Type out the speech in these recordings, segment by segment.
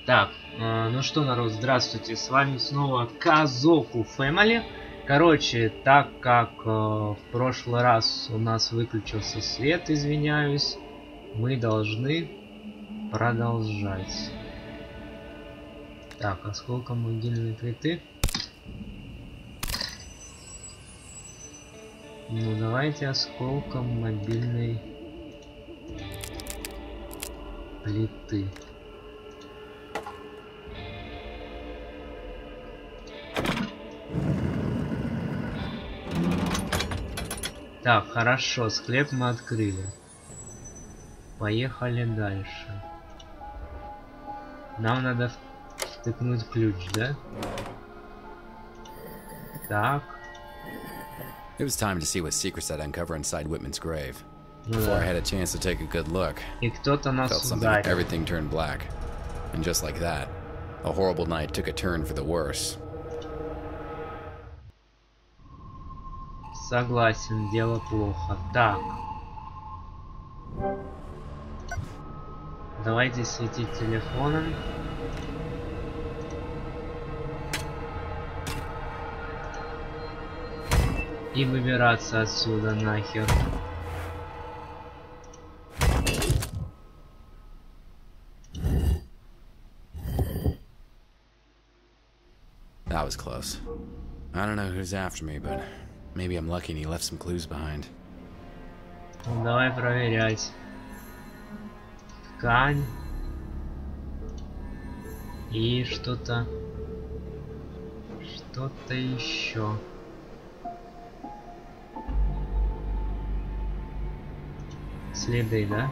Так, ну что, народ, здравствуйте, с вами снова Казоку Family. Короче, так как в прошлый раз у нас выключился свет, извиняюсь, мы должны продолжать. Так, осколком могильной плиты. Ну давайте осколком мобильной плиты. Так, хорошо, склеп мы открыли. Поехали дальше. Нам надо втыкнуть ключ, да? Так. It was time to see what secrets I'd uncover inside Whitman's grave. Ну Before I да. had a chance to take a good look, И кто-то felt нас something. ударил. Everything turned black, and just like that, a horrible night took a turn for the worse. Согласен, дело плохо. Так. Давайте светить телефоном. И выбираться отсюда нахер. That was close. I don't know who's after me, but maybe I'm lucky and he left some clues behind. Ну, давай проверять. Ткань. И что-то. Что-то еще. Следы, да?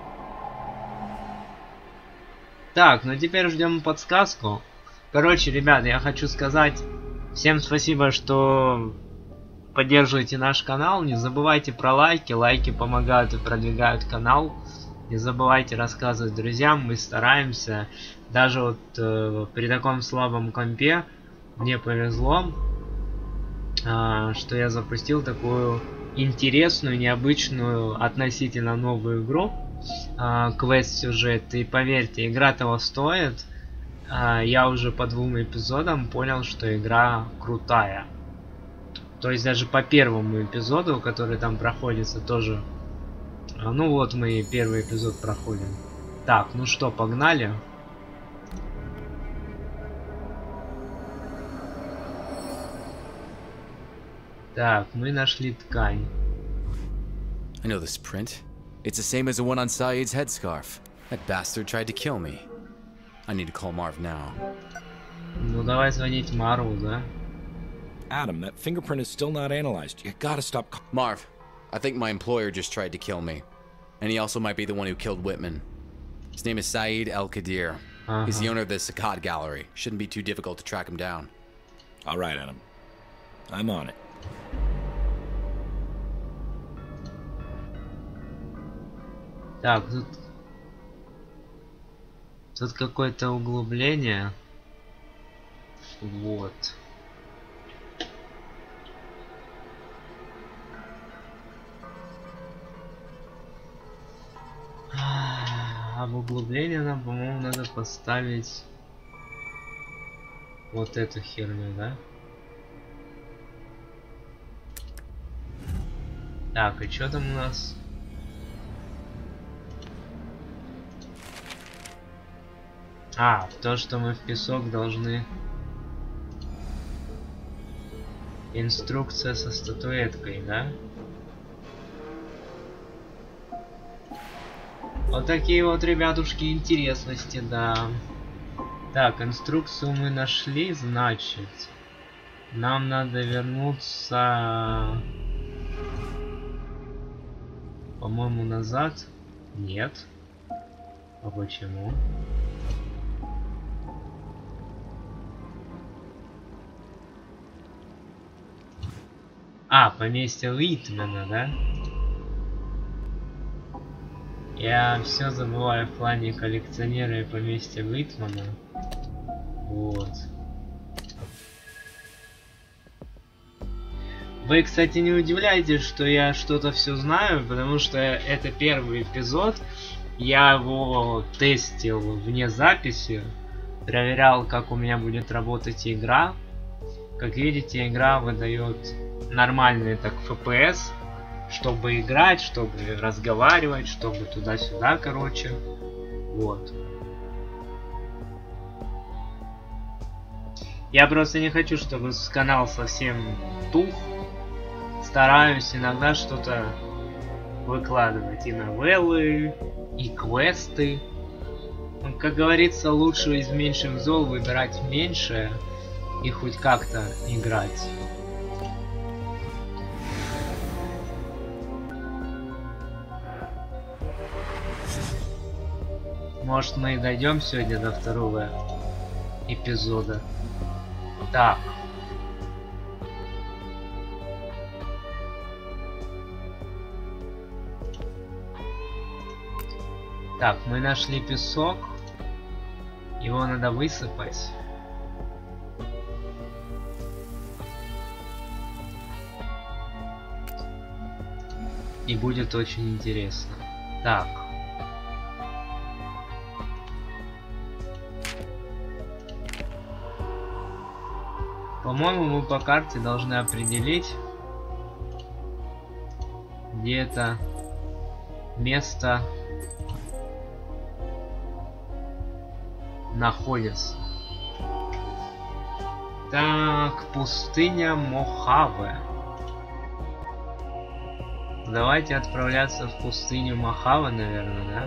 Так, ну теперь ждем подсказку. Короче, ребят, я хочу сказать всем спасибо, что поддерживаете наш канал. Не забывайте про лайки. Лайки помогают и продвигают канал. Не забывайте рассказывать друзьям. Мы стараемся. Даже вот при таком слабом компе мне повезло, что я запустил такую интересную, необычную, относительно новую игру. Квест-сюжет. И поверьте, игра того стоит. Я уже по 2 эпизодам понял, что игра крутая. То есть даже по первому эпизоду, который там проходится, тоже. Ну вот мы первый эпизод проходим. Так, ну что, погнали. Так, мы нашли ткань. I know this print. It's the same as the one on Saeed's headscarf. That bastard tried to kill me. I need to call Marv now. Ну давай звонить Марву, да? Adam, that fingerprint is still not analyzed. You gotta stop. Marv, I think my employer just tried to kill me. And he also might be the one who killed Whitman. His name is Saeed El-Qadir. He's the owner of the Saqqat Gallery. Shouldn't be too difficult to track him down. All right, Adam. I'm on it. Так, тут какое-то углубление. Вот. А в углубление нам, по-моему, надо поставить вот эту херню, да? Так, и что там у нас? То, что мы в песок должны... Инструкция со статуэткой, да? Вот такие вот, ребятушки, интересности, да. Так, инструкцию мы нашли, значит. Нам надо вернуться... По-моему, назад. Нет. А почему? Поместье Уитмена, да? Я все забываю в плане коллекционера и поместья Уитмена. Вот. Вы, кстати, не удивляйтесь, что я что-то все знаю, потому что это первый эпизод. Я его тестил вне записи. проверял, как у меня будет работать игра. Как видите, игра выдает нормальный так FPS, чтобы играть, чтобы разговаривать, чтобы туда-сюда, короче. Вот. Я просто не хочу, чтобы канал совсем тух. Стараюсь иногда что-то выкладывать, и новеллы, и квесты. Ну, как говорится, лучше из меньших зол выбирать меньшее и хоть как-то играть. Может, мы и дойдем сегодня до второго эпизода. Так. Так, мы нашли песок. Его надо высыпать. И будет очень интересно. Так. По-моему, мы по карте должны определить, где это место находится. Так, пустыня Мохаве. Давайте отправляться в пустыню Мохаве, наверное, да?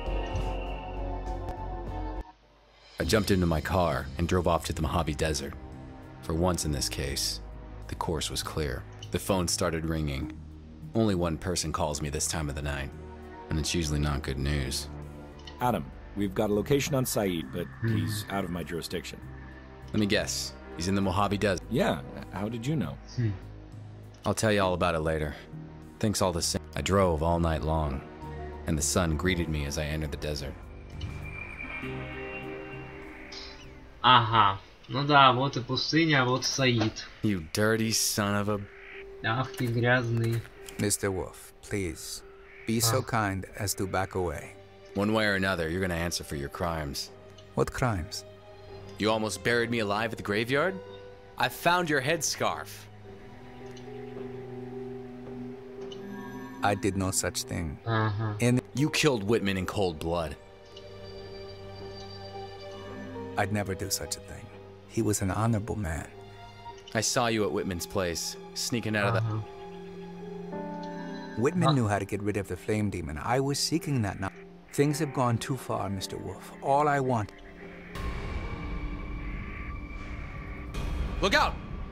I jumped into my car and drove off to the Mojave Desert. For once in this case, the course was clear. The phone started ringing. Only one person calls me this time of the night, and it's usually not good news. Adam, we've got a location on Saeed, but he's out of my jurisdiction. Let me guess. He's in the Mojave Desert. Yeah, how did you know? I'll tell you all about it later. Thanks all the same. I drove all night long, and the sun greeted me as I entered the desert. Ага. Ну да, вот и пустыня, а вот Саид. You dirty son of a... Ах ты грязный. Mr. Wolf, please, be so kind as to back away. One way or another, you're gonna answer for your crimes. What crimes? You almost buried me alive at the graveyard? I found your headscarf. I did no such thing. And you killed Whitman in cold blood. I'd never do such a thing. He was an honorable man. I saw you at Whitman's place, sneaking out of the... Whitman knew how to get rid of the flame demon. I was seeking that now. Things have gone too far, Mr. Wolf. All I want... Look out!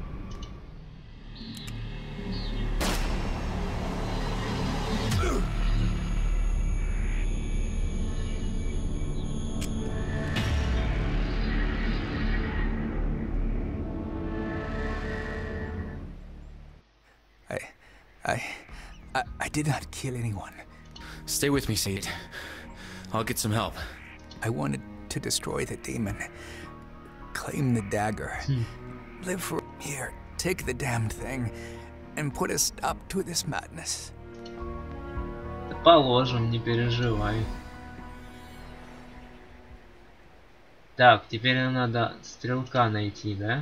I did not kill anyone. Stay with me, Saeed. I'll get some help. I wanted to destroy the demon. Claim the dagger. Live for... Here, take the damned thing. And put a stop to this madness. Да положим, не переживай. Так, теперь нам надо стрелка найти, да?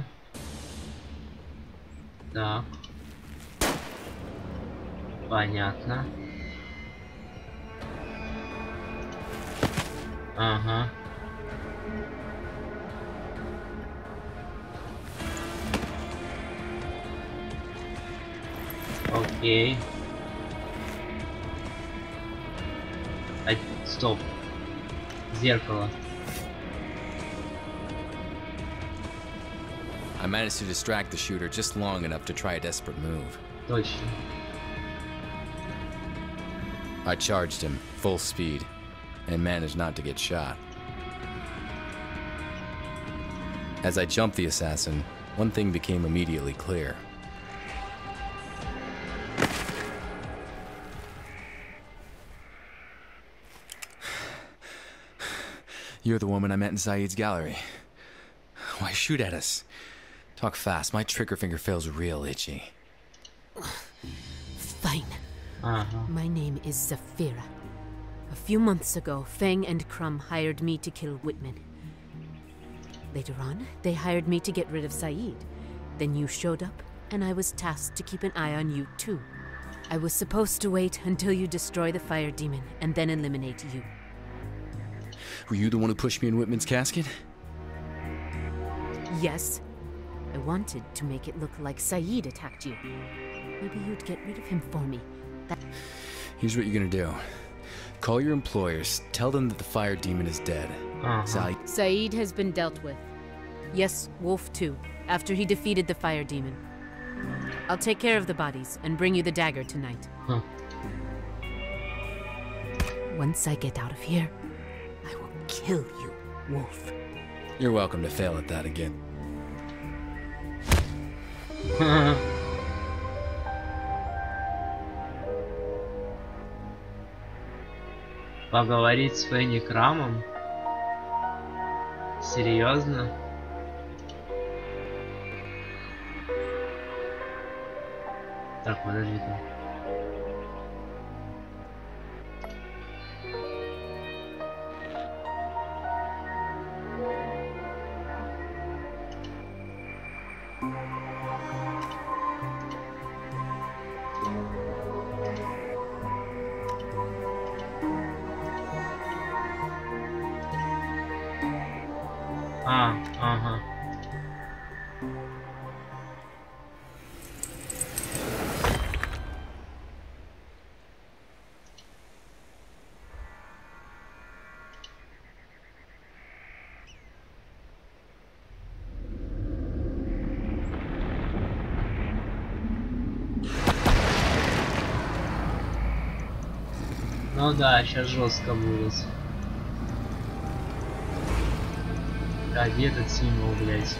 Так. Понятно. Ага. Окей. Стоп. Зеркало. I managed to distract the shooter just long enough to try a desperate move. Точно. I charged him, full speed, and managed not to get shot. As I jumped the assassin, one thing became immediately clear. You're the woman I met in Saeed's gallery. Why shoot at us? Talk fast, my trigger finger feels real itchy. Fine. My name is Zafira. A few months ago, Feng and Crumb hired me to kill Whitman. Later on, they hired me to get rid of Saeed. Then you showed up, and I was tasked to keep an eye on you too. I was supposed to wait until you destroy the fire demon, and then eliminate you. Were you the one who pushed me in Whitman's casket? Yes. I wanted to make it look like Saeed attacked you. Maybe you'd get rid of him for me. Here's what you're gonna do. Call your employers, tell them that the fire demon is dead. Saeed has been dealt with. Yes, Wolf too, after he defeated the fire demon. I'll take care of the bodies and bring you the dagger tonight. Once I get out of here, I will kill you, Wolf. You're welcome to fail at that again. Поговорить с Фенни Крамом? Серьезно? Так, подожди-ка. Ага. Ну да, сейчас жестко будет. А где этот символ, блядь?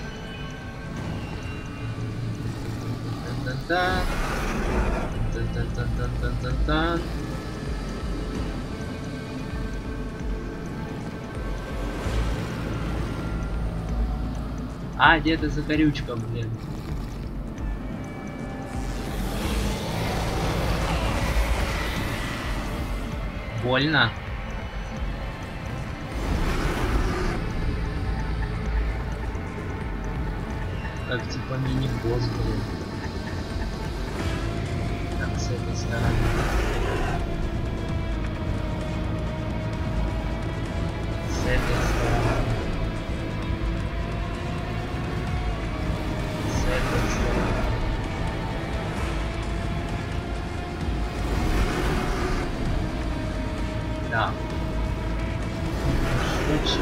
Тан-тан-тан. Тан-тан-тан-тан-тан-тан. А, где эта закорючка, блин? Больно? Как типа мини-босс, блин. Так, с этой стороны. С этой стороны. С этой стороны. Да. Что?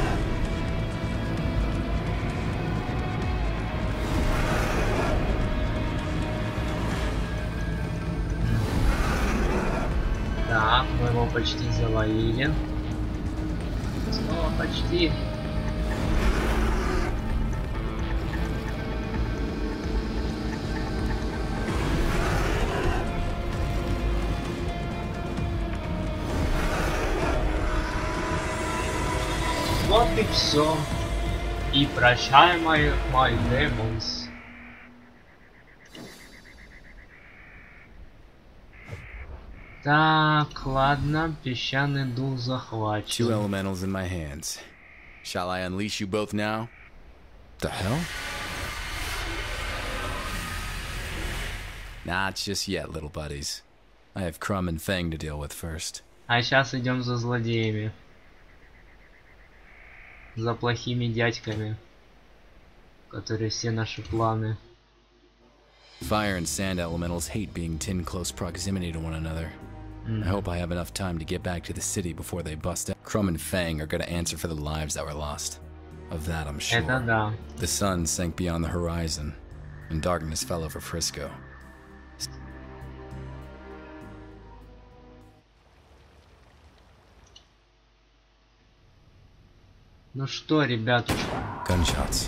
Так, мы его почти завалили. Снова почти. Вот и все. И прощай, my demons. Так, ладно, песчаный дух захвачен. 2 elementals in my hands. Shall I unleash you both now? The hell? Not just yet, little buddies. I have Crumb and Fang to deal with first. А сейчас идем за злодеями. За плохими дядьками, которые все наши планы. Fire and sand elementals hate being in close proximity to one another. I hope I have enough time to get back to the city before they bust out. Crumb and Fang are gonna answer for the lives that were lost. Of that I'm sure. Это да. The sun sank beyond the horizon, and darkness fell over Frisco. Ну что, ребятушки? Gunshots.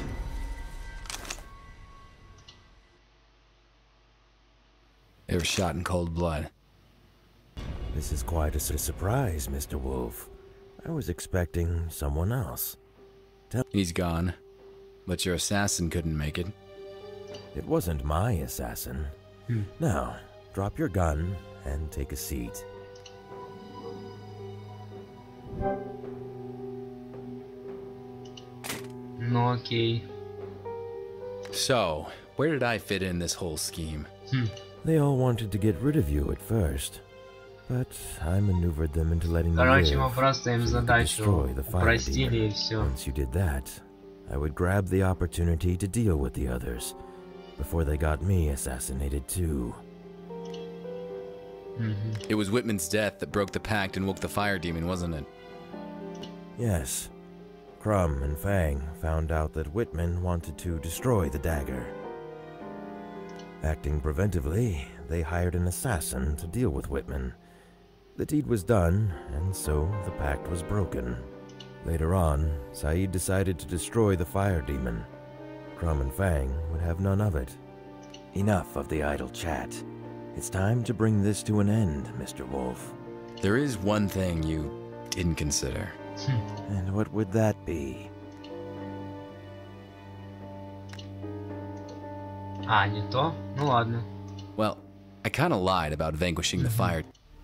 They were shot in cold blood. This is quite a surprise, Mr. Wolf. I was expecting someone else. He's gone, but your assassin couldn't make it. It wasn't my assassin. Now, drop your gun and take a seat. Ну окей. So, where did I fit in this whole scheme? They all wanted to get rid of you at first, but I maneuvered them into letting you Короче, мы live, просто им so you could задачу destroy the fire упростили и demon. все. Once you did that, I would grab the opportunity to deal with the others, before they got me assassinated too. It was Whitman's death that broke the pact and woke the fire demon, wasn't it? Yes. Crumb and Fang found out that Whitman wanted to destroy the dagger. Acting preventively, they hired an assassin to deal with Whitman. The deed was done, and so the pact was broken. Later on, Saeed decided to destroy the fire demon. Crumb and Fang would have none of it. Enough of the idle chat. It's time to bring this to an end, Mr. Wolf. There is one thing you didn't consider. And what would that be? А, не то? Ну ладно. Well, I kinda lied about vanquishing the fire.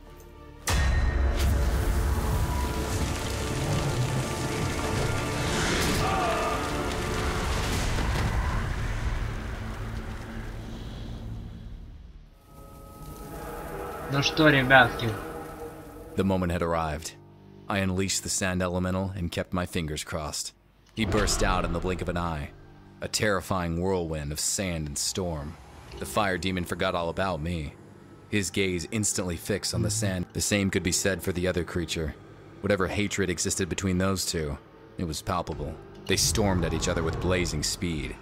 Ну что, ребятки, The moment had arrived. I unleashed the sand elemental and kept my fingers crossed. He burst out in the blink of an eye, a terrifying whirlwind of sand and storm. The fire demon forgot all about me. His gaze instantly fixed on the sand. The same could be said for the other creature. Whatever hatred existed between those two, it was palpable. They stormed at each other with blazing speed.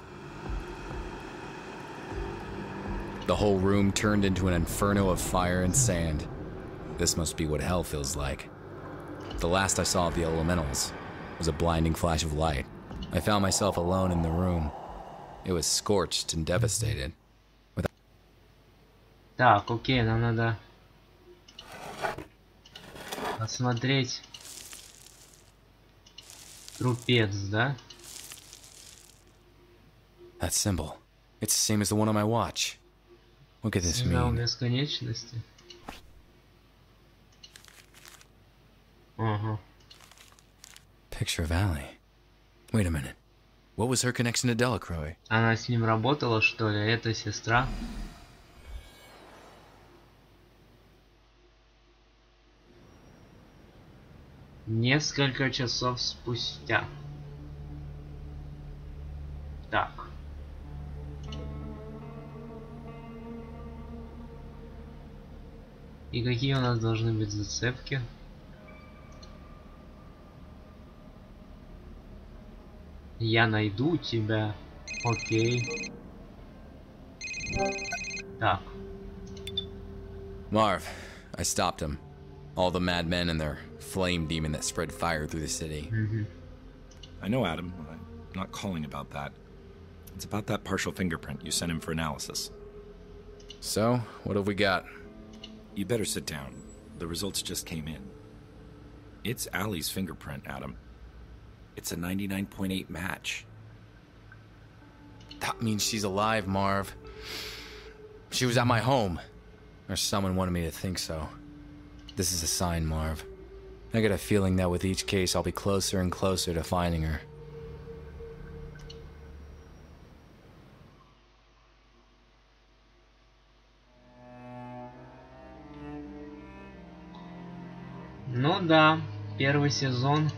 The whole room turned into an inferno of fire and sand. This must be what hell feels like. The last I saw of the elementals was a blinding flash of light. I found myself alone in the room. It was scorched and devastated. Так, окей, нам надо посмотреть трупец, да? That symbol. It's the same as the one on my watch. What could this Сигнал mean? бесконечности. Ага. Picture of Allie. Wait a minute. What was her connection to Delacroix? Она с ним работала, что ли? Это сестра? Несколько часов спустя. Так. И какие у нас должны быть зацепки? Я найду тебя. Окей. Так. Marv. I stopped him. All the madmen and their flame demon that spread fire through the city. I know, Adam. I'm not calling about that. It's about that partial fingerprint you sent him for analysis. So, what have we got? You better sit down. The results just came in. It's Allie's fingerprint, Adam. It's a 99.8 match. That means she's alive, Marv. She was at my home. Or someone wanted me to think so. This is a sign, Marv. I get a feeling that with each case, I'll be closer and closer to finding her. Ну да, первый сезон.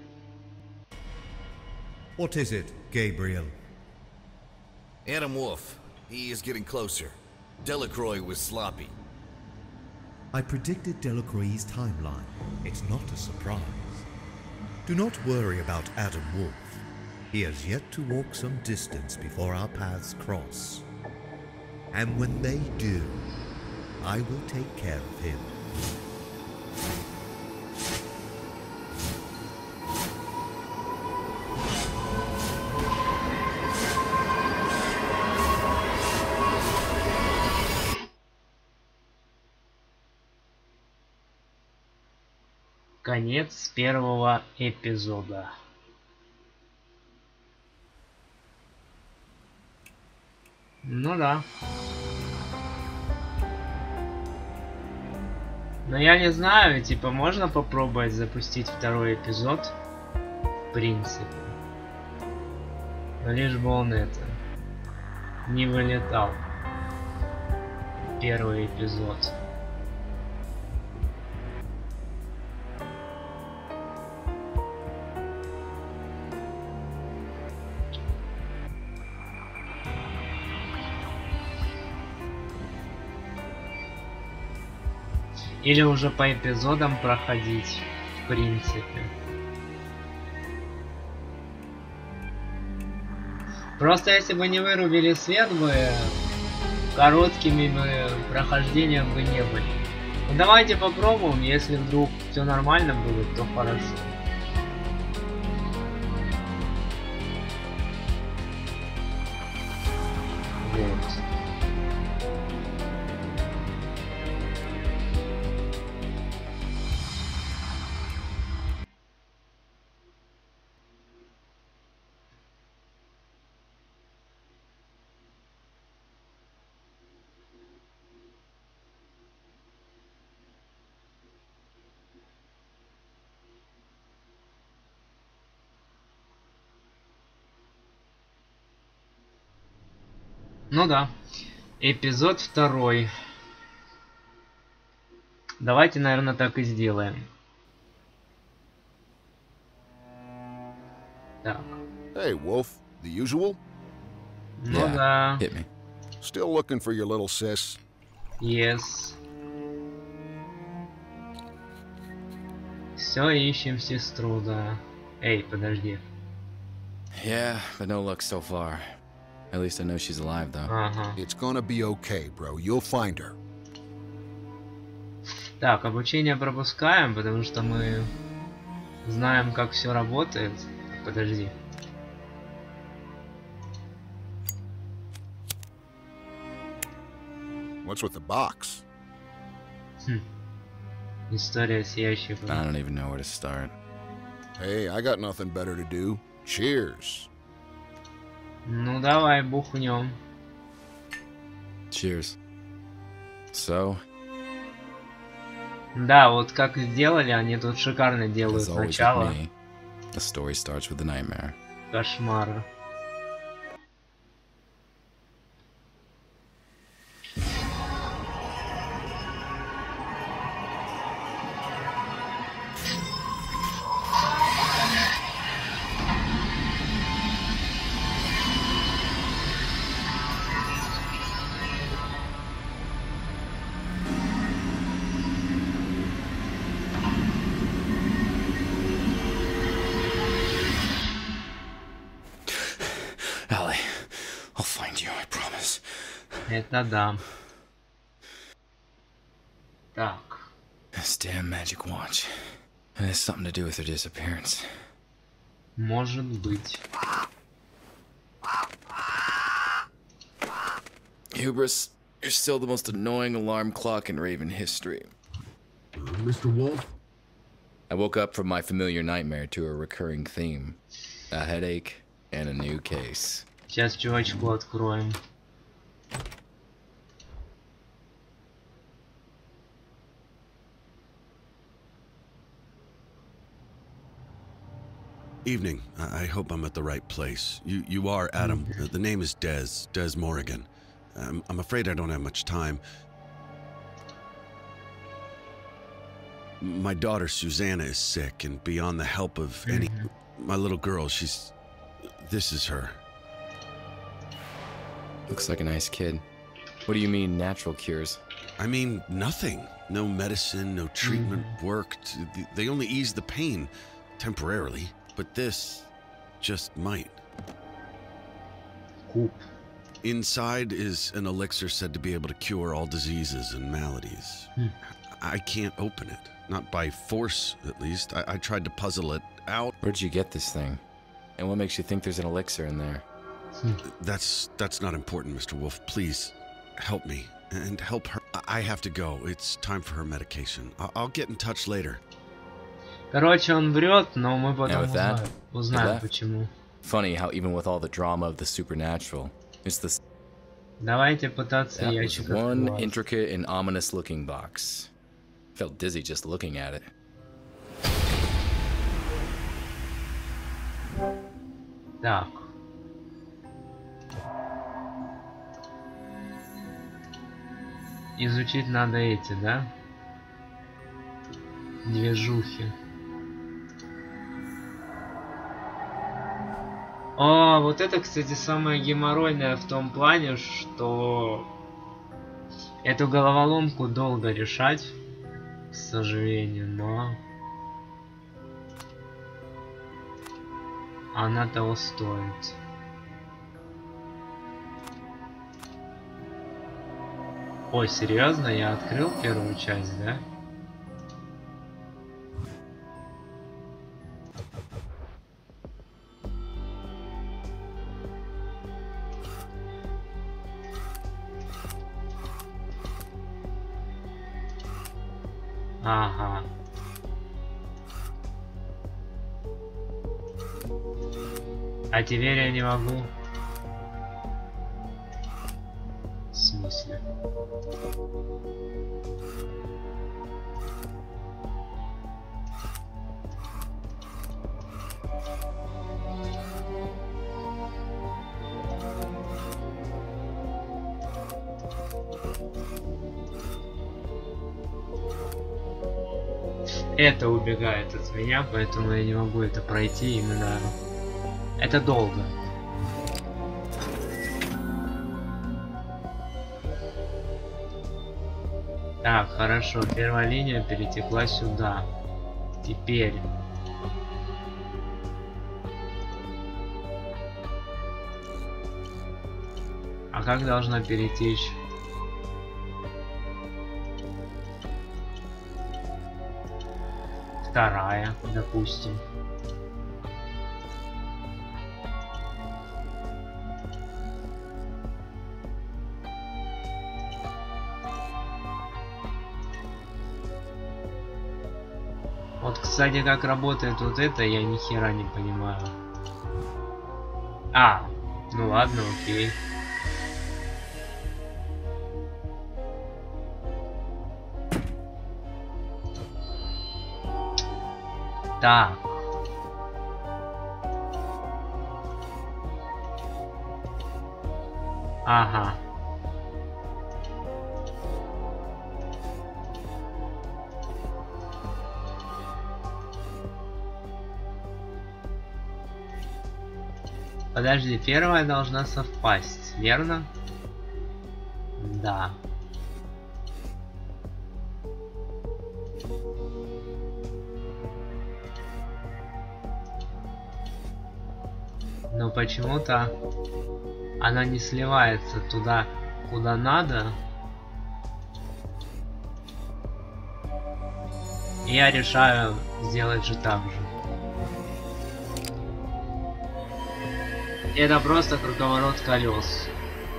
What is it, Gabriel? Adam Wolf. He is getting closer. Delacroix was sloppy. I predicted Delacroix's timeline. It's not a surprise. Do not worry about Adam Wolf. He has yet to walk some distance before our paths cross. And when they do, I will take care of him. Конец первого эпизода. Ну да. Но я не знаю, типа, можно попробовать запустить второй эпизод? В принципе. Лишь бы он это не вылетал. Первый эпизод. Или уже по эпизодам проходить, в принципе. Просто если бы не вырубили свет бы, короткими бы прохождения бы не были. Ну, давайте попробуем, если вдруг все нормально будет, то хорошо. Вот. Ну да. Эпизод 2. Давайте, наверное, так и сделаем. Так. Hey, Wolf. The usual? Ну Yeah, да. hit me. Still looking for your little sis? Yes. Все ищем сестру, да. Эй, подожди. Yeah, but no luck so far. At least I know she's alive, though. Ага. It's gonna be okay, bro. You'll find her. Так, обучение пропускаем, потому что мы знаем, как все работает. Подожди. What's with the box? История сияющей I don't even know where to start. Hey, I got nothing better to do. Cheers. Ну давай, бухнем. Cheers. So, Да, вот как сделали, они тут шикарно делают as always with начало. me, the story starts with a nightmare. Кошмар. Allie, I'll find you, I promise. Это да. Так. This damn magic watch. It has something to do with her disappearance. Может быть. Hubris, you're still the most annoying alarm clock in Raven history. Mr. Wolf? I woke up from my familiar nightmare to a recurring theme. A headache and a new case. Сейчас чувачку откроем. Evening. I hope I'm at the right place. You are Adam. The name is Des Morrigan. I'm afraid I don't have much time. My daughter Susanna is sick and beyond the help of any... My little girl, she's... This is her. Looks like a nice kid. What do you mean, natural cures? I mean, nothing. No medicine, no treatment worked. They only eased the pain temporarily. But this just might. Куб. Inside is an elixir said to be able to cure all diseases and maladies. I can't open it. Not by force, at least. I tried to puzzle it out. Where'd you get this thing? And what makes you think there's an elixir in there? That's not important, Mr. Wolf. Please, help me. And help her. I have to go. It's time for her medication. I'll get in touch later. Короче, он врет, но мы потом with that, узнаем left. почему. Funny how even with all the drama of the supernatural, it's the Давайте пытаться that was ящик one открывать. intricate and ominous looking box. Felt dizzy just looking at it. Так. изучить надо эти, да? Движухи. О, вот это, кстати, самое геморройное в том плане, что эту головоломку долго решать, к сожалению, но она того стоит. Ой, серьезно? Я открыл первую часть, да? Ага. А теперь я не могу. В смысле? Это убегает от меня, поэтому я не могу это пройти именно. Это долго. Так, хорошо, первая линия перетекла сюда. Теперь. А как должна перетечь? Вторая, допустим. Вот, кстати, как работает вот это, я ни хера не понимаю. А, ну ладно, окей. Так. Ага. Подожди, первая должна совпасть, верно? Да. Но почему-то она не сливается туда, куда надо. И я решаю сделать же так же. Это просто круговорот колес.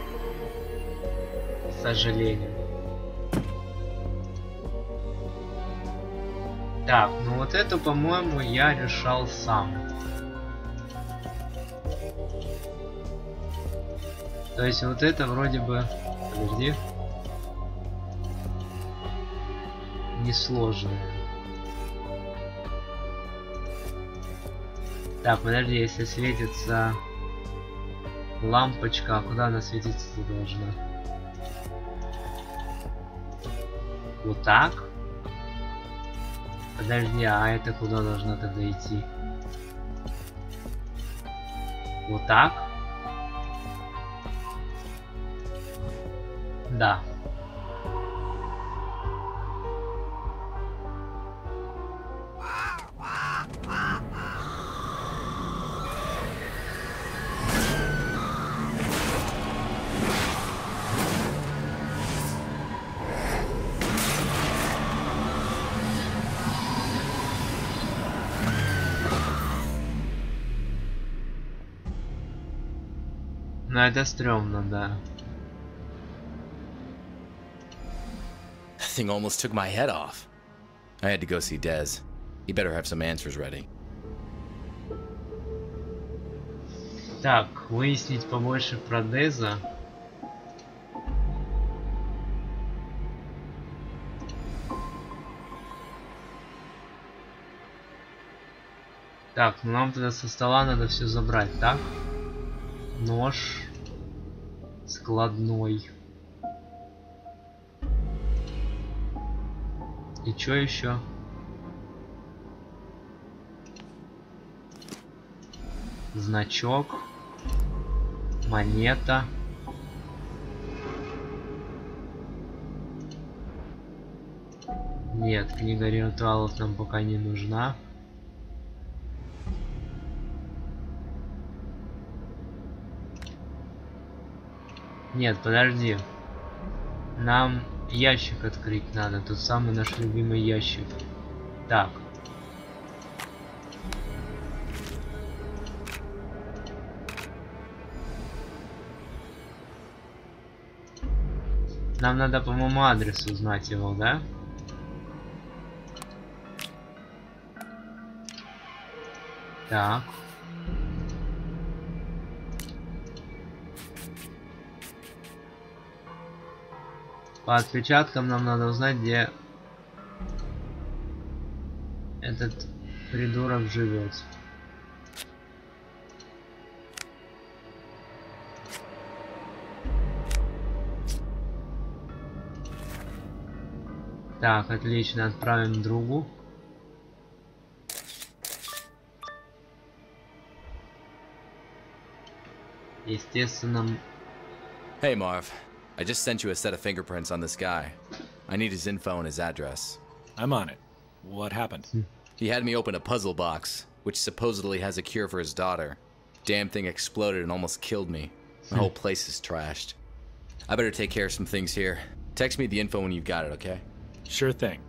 К сожалению. Так, ну вот это, по-моему, я решал сам. То есть вот это вроде бы... Подожди. Несложное. Так, подожди, если светится лампочка, а куда она светиться должна? Вот так? Подожди, а это куда должна тогда идти? Вот так? Да. Но это стрёмно, да. That thing almost took my head off. I had to go see Dez. He better have some answers ready. Так, выяснить побольше про Деза. Так, ну нам тогда со стола надо все забрать, так? Нож складной. И чё еще? Значок. Монета. Нет, книга ритуалов нам пока не нужна. Нет, подожди. Нам ящик открыть надо. Тот самый наш любимый ящик. Так. Нам надо, по-моему, адрес узнать его, да? Так. По отпечаткам нам надо узнать, где этот придурок живет. Так, отлично, отправим другу. Естественно. Hey Marv, I just sent you a set of fingerprints on this guy. I need his info and his address. I'm on it. What happened? He had me open a puzzle box, which supposedly has a cure for his daughter. Damn thing exploded and almost killed me. The whole place is trashed. I better take care of some things here. Text me the info when you've got it, okay? Sure thing.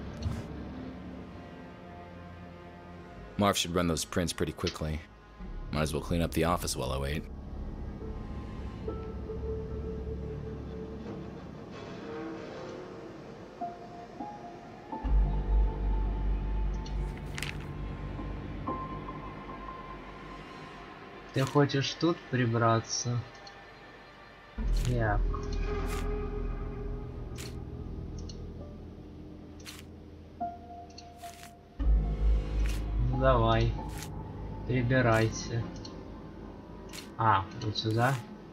Marv should run those prints pretty quickly. Might as well clean up the office while I wait. Ты хочешь тут прибраться? Так. Ну давай. Прибирайся. А, вот сюда.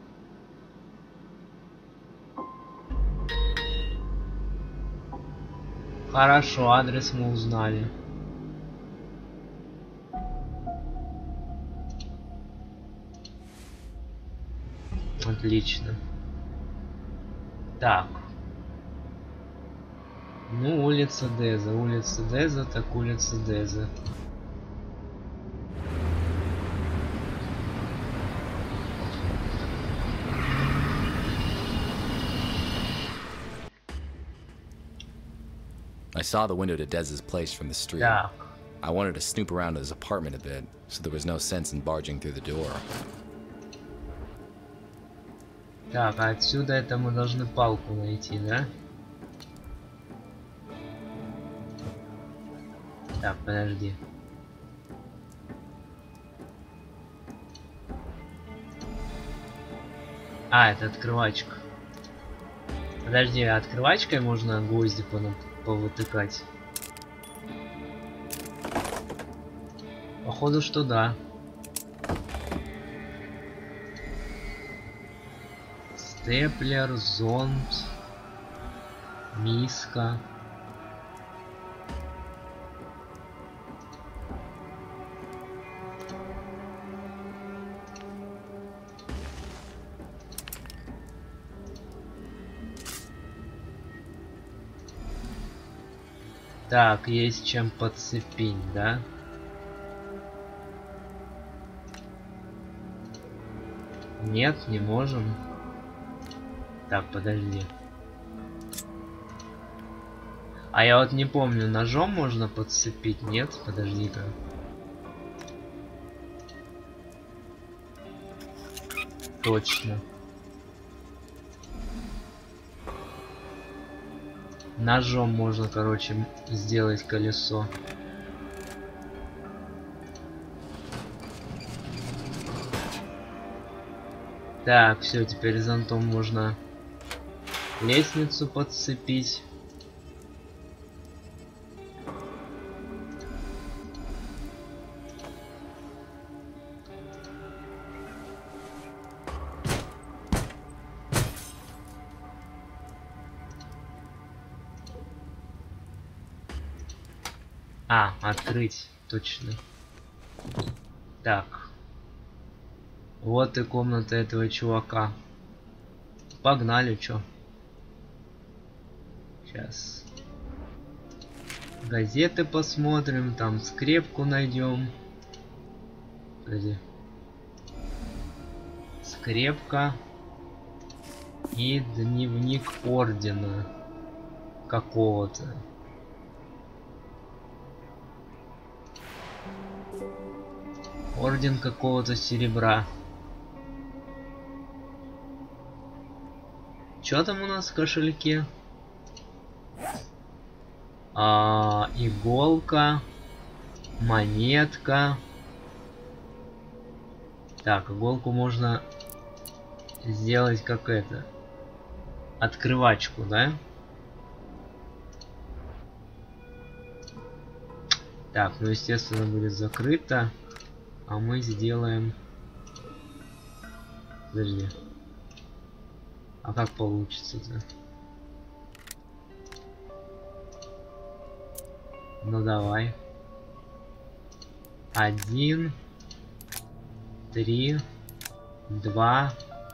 Хорошо, адрес мы узнали. Отлично. Так. Ну, улица Деза, так улица Деза. I saw the window to Dez's place from the street. Так. I wanted to snoop around his apartment a bit, so there was no sense in barging through the door. Так, а отсюда это мы должны палку найти, да? Так, подожди. А, это открывачка. Подожди, а открывачкой можно гвозди повытыкать? Походу, что да. Степлер, зонт, миска. Так, есть чем подцепить, да? Нет, не можем. Так, подожди. А я вот не помню, ножом можно подцепить? Нет, подожди-ка. Точно. Ножом можно, короче, сделать колесо. Так, все, теперь зонтом можно лестницу подцепить. А, открыть, точно. Так. Вот и комната этого чувака. Погнали, чё. Сейчас. Газеты посмотрим, там скрепку найдем. Подожди. Скрепка. И дневник ордена. Какого-то. Орден какого-то серебра. Чё там у нас в кошельке? Иголка. Монетка. Так, иголку можно сделать как это. Открывачку, да? Так, ну естественно будет закрыто. А мы сделаем... Подожди. А как получится-то? Ну давай. 1, 3, 2.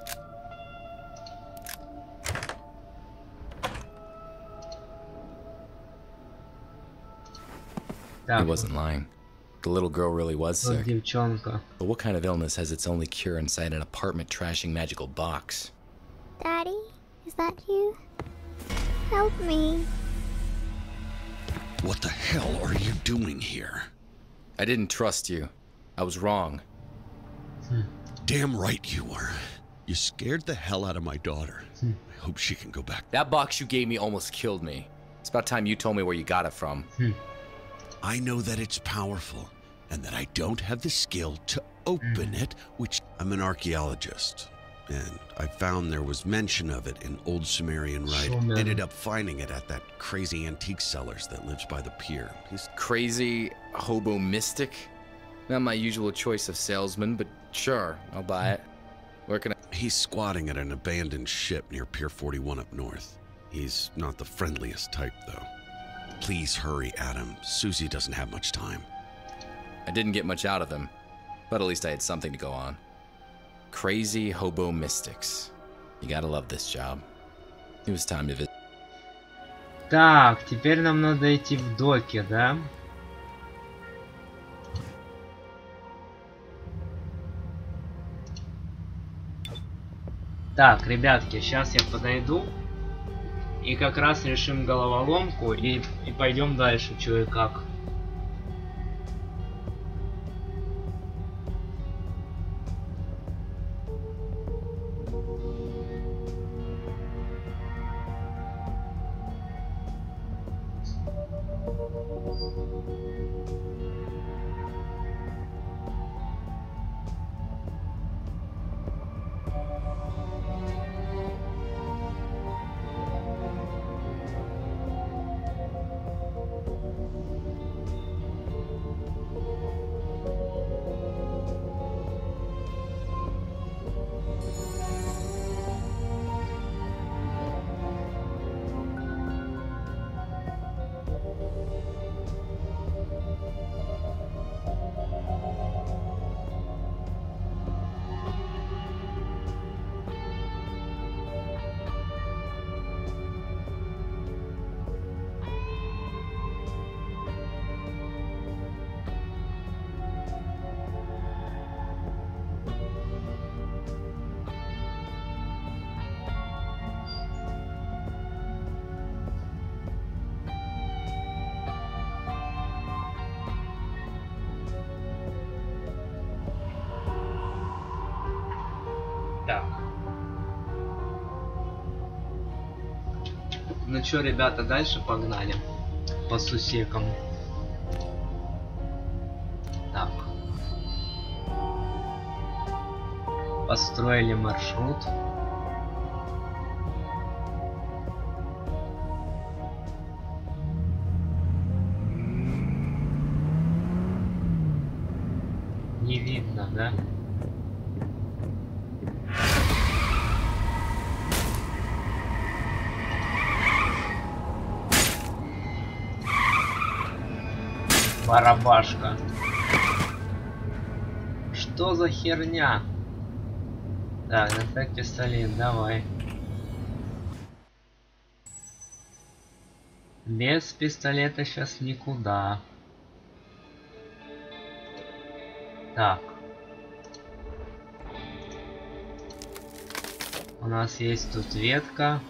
He wasn't lying. The little girl really was sick. Девчонка. But what kind of illness has its only cure inside an apartment trashing magical box? Daddy, is that you? Help me. What the hell are you doing here? I didn't trust you. I was wrong. Damn right you were. You scared the hell out of my daughter. I hope she can go back. That box you gave me almost killed me. It's about time you told me where you got it from. I know that it's powerful, and that I don't have the skill to open it, which... I'm an archaeologist, and I found there was mention of it in old Sumerian writing. Ended up finding it at that crazy antique sellers that lives by the pier. He's crazy hobo mystic? Not my usual choice of salesman, but sure, I'll buy it. Where can I... He's squatting at an abandoned ship near Pier 41 up north. He's not the friendliest type, though. Please hurry, Adam. Susie doesn't have much time. I didn't get much out of him, but at least I had something to go on. Crazy hobo mystics. You gotta love this job. It was time to visit. Так, теперь нам надо идти в доки, да? Так, ребятки, сейчас я подойду. И как раз решим головоломку и пойдем дальше, чё и как. Так. Ну чё, ребята, дальше погнали. По сусекам. Так. Построили маршрут. Не видно, да? Барабашка. Что за херня? Так, достать пистолет, давай. Без пистолета сейчас никуда. Так. У нас есть тут ветка.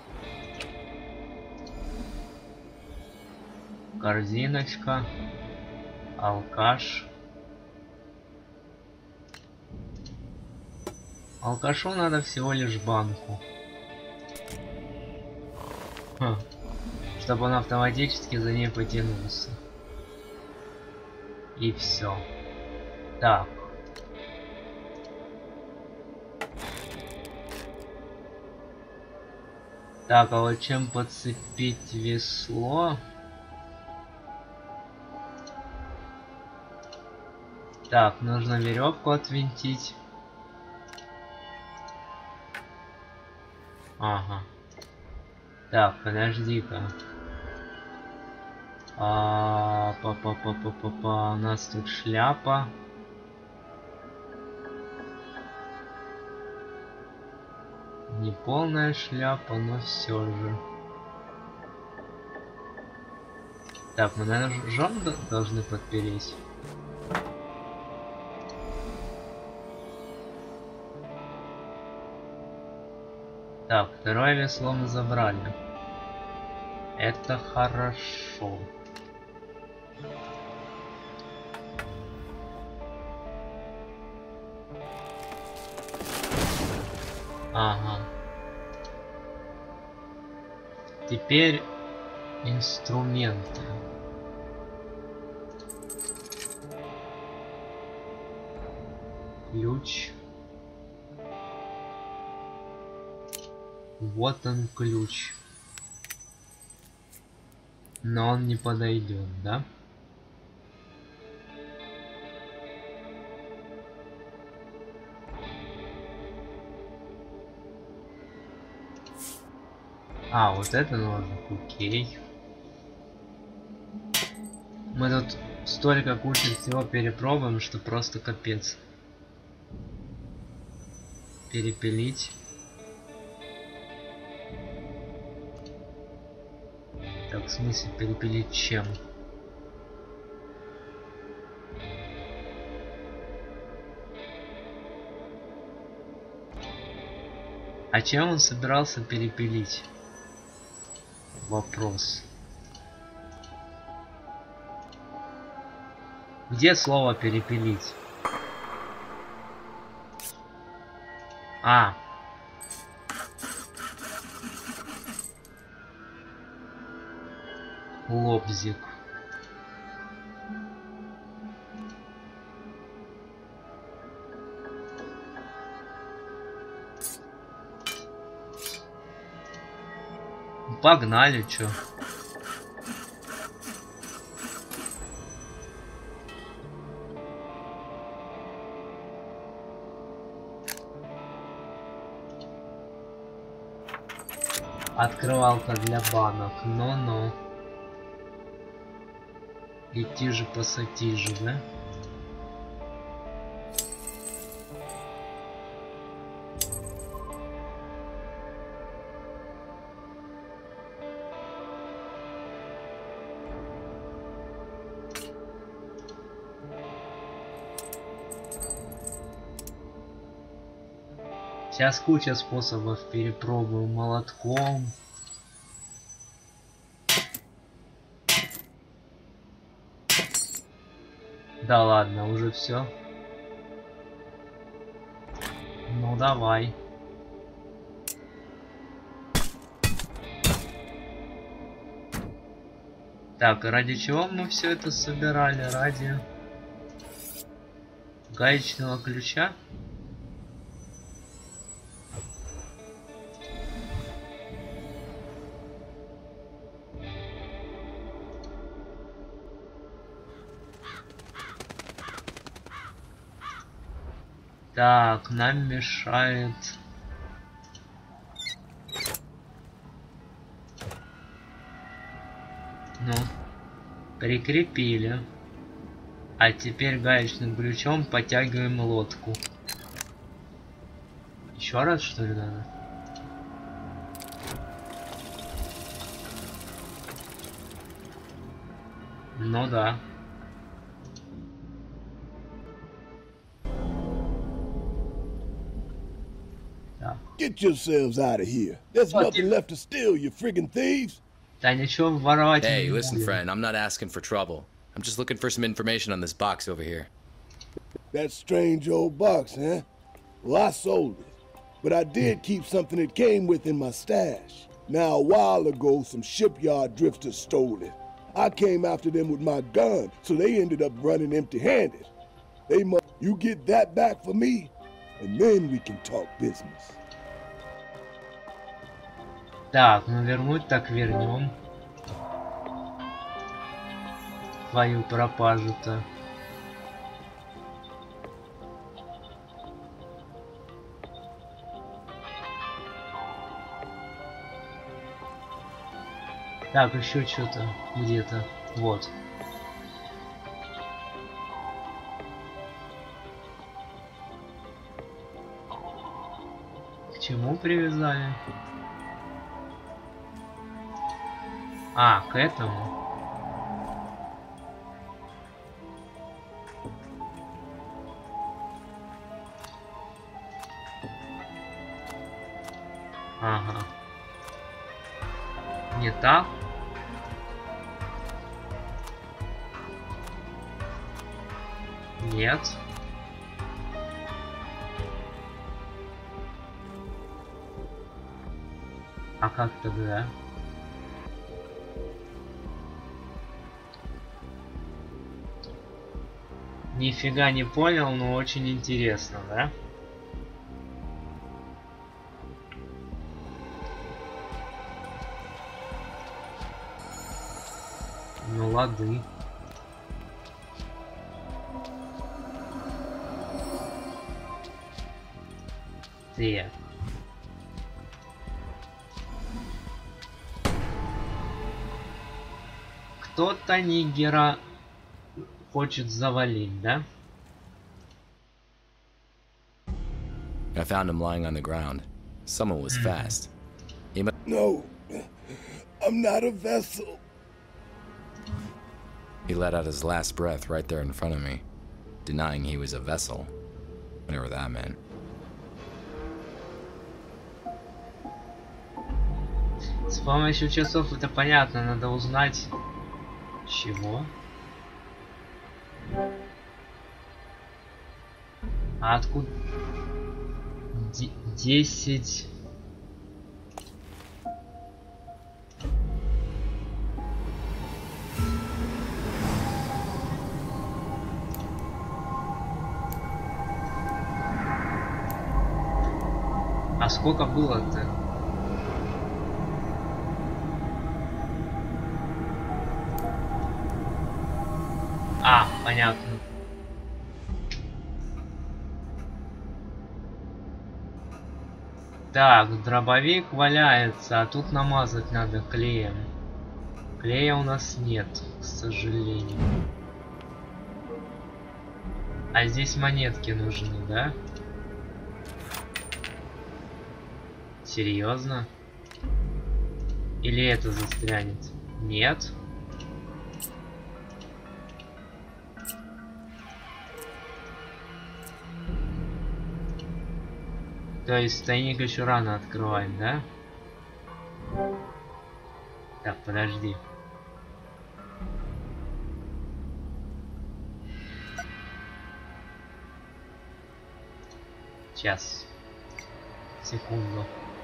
Корзиночка. Алкаш. Алкашу надо всего лишь банку. Чтобы он автоматически за ней потянулся. И все. Так. Так, а вот чем подцепить весло? Так, нужно веревку отвинтить. Ага. Так, подожди-ка. У нас тут шляпа. Не полная шляпа, но все же. Так, мы, наверное, жём должны подпереть. Так, второе весло мы забрали. Это хорошо. Ага. Теперь инструменты. Ключ. Вот он ключ. Но он не подойдет, да? А, вот это нужно, окей. Мы тут столько кучи всего перепробуем, что просто капец. Перепилить. Так, в смысле перепилить чем? А чем он собирался перепилить? Вопрос. Где слово перепилить? А. Лобзик. Погнали, чё? Открывалка для банок, но. Идти же пассатижи, да? Сейчас куча способов перепробую молотком. Да ладно, уже все. Ну давай. Так, ради чего мы все это собирали? Ради гаечного ключа? Так, нам мешает. Ну, прикрепили. А теперь гаечным ключом подтягиваем лодку. Еще раз, что ли, надо? Ну да. Get yourselves out of here. There's nothing left to steal, you friggin' thieves. Да ничего воровать не Hey, listen, будем. friend, I'm not asking for trouble. I'm just looking for some information on this box over here. That strange old box, huh? Well, I sold it. But I did keep something it came with in my stash. Now, a while ago, some shipyard drifters stole it. I came after them with my gun, so they ended up running empty-handed. They must... You get that back for me, and then we can talk business. Так, ну вернуть так вернем. Твою пропажу-то. Так, еще что-то где-то. Вот. К чему привязали? А, к этому. Ага. Не так? Нет. А как тогда? Нифига не понял, но очень интересно, да? Ну лады. Так. Кто-то нигера хочет завалить, да? I found him lying on the ground. Someone was fast. He No, I'm not a vessel. He let out his last breath right there in front of me, denying he was a vessel, whatever that meant. С помощью часов это понятно, надо узнать чего. А откуда 10? А сколько было-то? А, понятно. Так, дробовик валяется, а тут намазать надо клеем. Клея у нас нет, к сожалению. А здесь монетки нужны, да? Серьезно? Или это застрянет? Нет? То есть тайник еще рано открываем, да? Так, подожди. Сейчас. Секунду.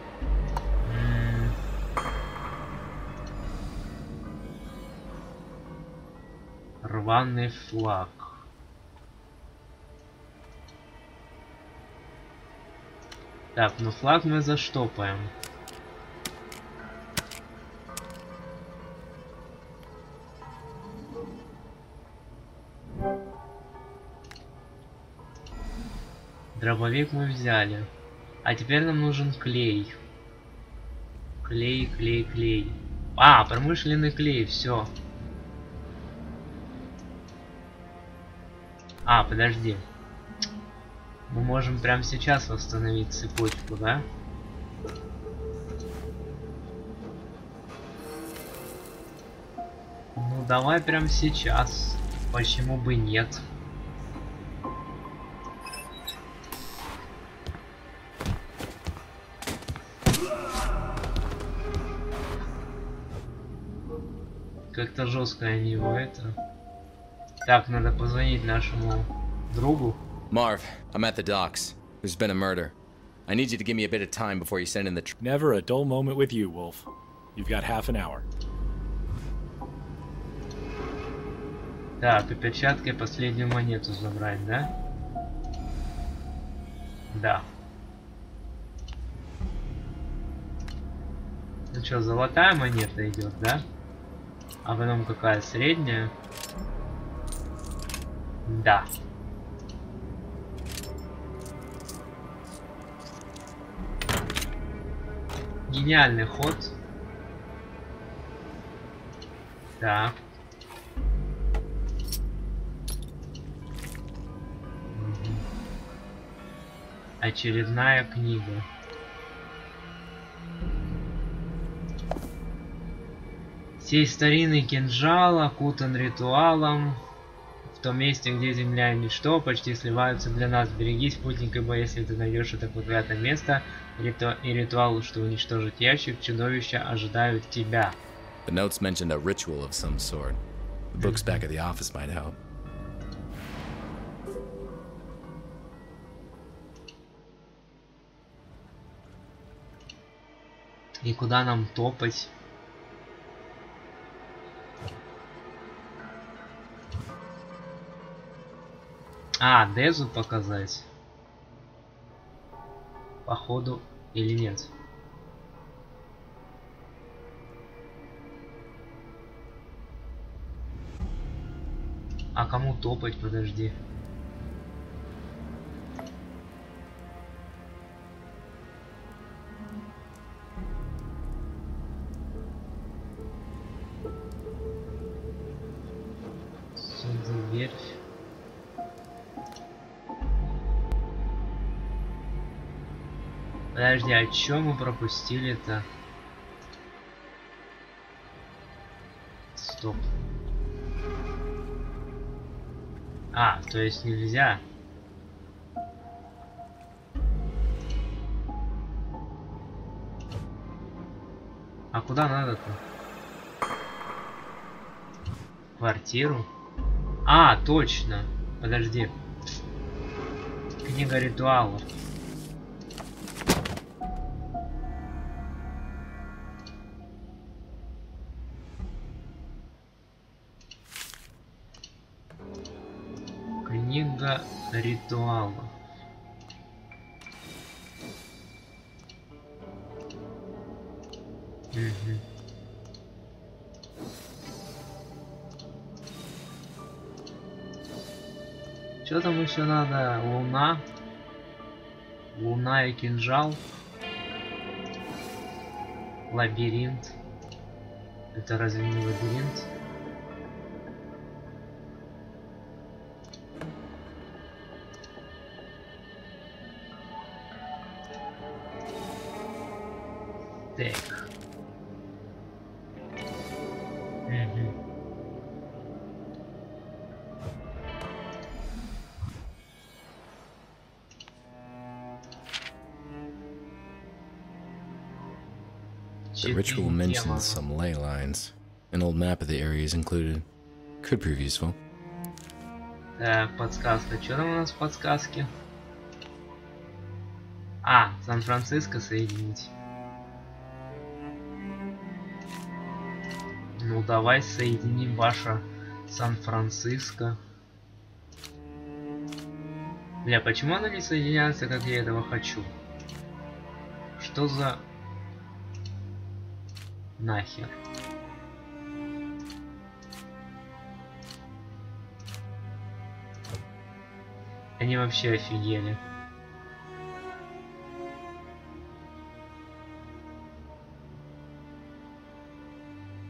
Рваный флаг. Так, ну флаг мы заштопаем. Дробовик мы взяли. А теперь нам нужен клей. Клей, клей, клей. А, промышленный клей, все. А, подожди. Мы можем прямо сейчас восстановить цепочку, да? Ну давай прямо сейчас. Почему бы нет? Как-то жестко они его это. Так, надо позвонить нашему другу. Marv, I'm at the docks. There's been a murder. I need you to give me a bit of time before you send in the Never a dull moment with you, Wolf. You've got half an hour. Так, и перчаткой последнюю монету забрать, да? Да. Ну что, золотая монета идет, да? А потом какая средняя? Да. Гениальный ход. Так. Очередная книга. Сей старинный кинжал окутан ритуалом. В том месте, где земля и ничто почти сливаются для нас. Берегись, путник, ибо если ты найдешь это проклятое место и ритуал, что уничтожит ящик, чудовища ожидают тебя. The notes mentioned a ritual of some sort. The books back at the office might help. И куда нам топать? А, Дезу показать? Походу или нет? А кому топать, подожди. Верфь. Подожди, а чё мы пропустили-то? Стоп. А, то есть нельзя. А куда надо-то? Квартиру? А, точно. Подожди. Книга ритуалов. Книга ритуалов. Угу. Что там еще надо? Луна. Луна и кинжал. Лабиринт. Это разве не лабиринт? Так. Угу. The ritual mentions some ley lines. An old map of the area is included. Could prove useful. Так, подсказка. Что там у нас в подсказке? А, Сан-Франциско соединить. Ну давай соединим ваше Сан-Франциско. Бля, почему оно не соединяется, как я этого хочу? Что за... Нахер. Они вообще офигели.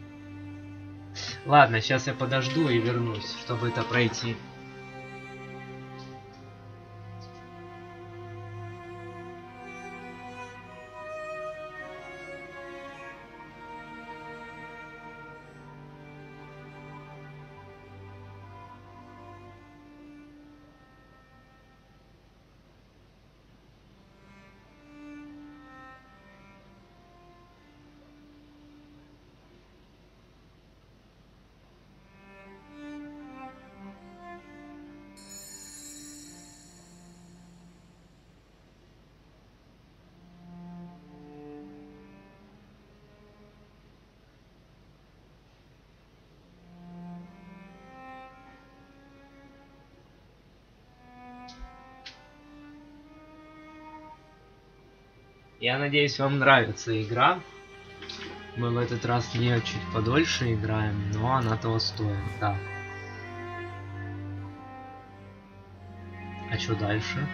Ладно, сейчас я подожду и вернусь, чтобы это пройти. Я надеюсь, вам нравится игра. Мы в этот раз в нее чуть подольше играем, но она того стоит, да. А что дальше?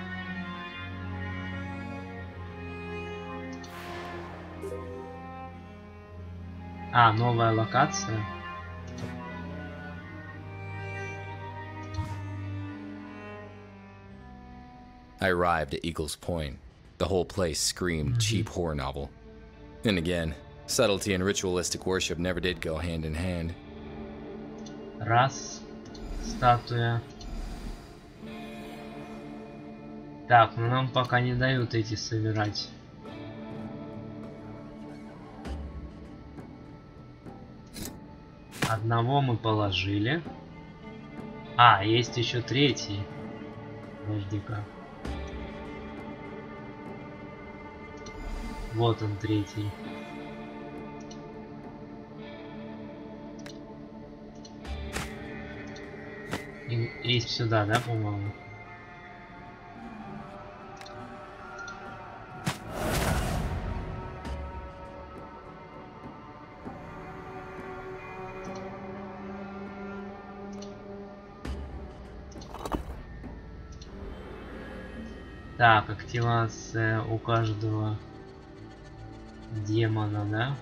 А, новая локация. I arrived at Eagles Point. The whole place screamed cheap horror novel. And again, subtlety and ritualistic worship never did go hand in hand. Раз. Статуя. Так, ну нам пока не дают эти собирать. Одного мы положили. А, есть еще третий. Подожди-ка. Вот он, третий. И сюда, да, по-моему? Так, активация у каждого демона, да?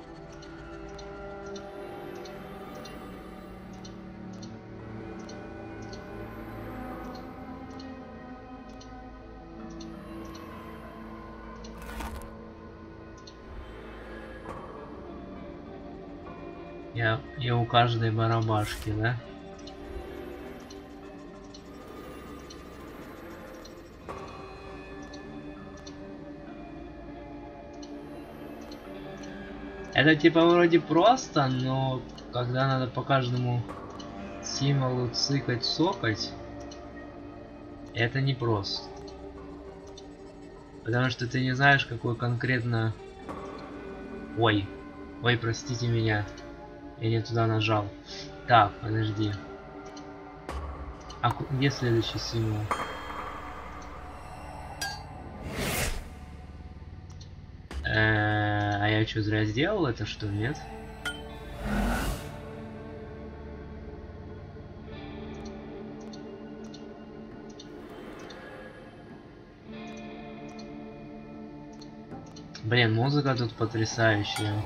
И у каждой барабашки, да? Это типа вроде просто, но когда надо по каждому символу цикать, сокать, это не просто. Потому что ты не знаешь, какой конкретно... Ой, простите меня. Я не туда нажал. Так, подожди. А где следующий символ? А я что, зря сделал это, что ли, нет? Блин, музыка тут потрясающая.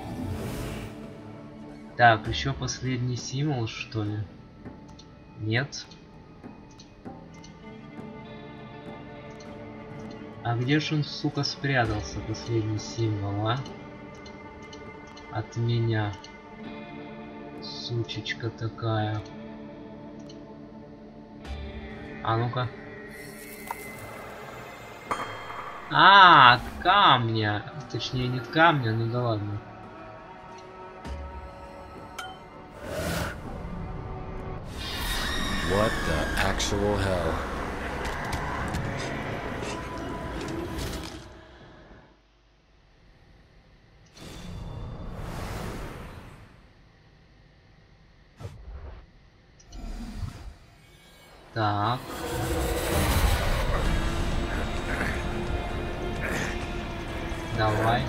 Так, еще последний символ, что ли? Нет. А где же он, сука, спрятался, последний символ, а? От меня. Сучечка такая. А ну-ка. А, от камня. Точнее, не от камня, ну да ладно. What the actual hell? Так. Давай.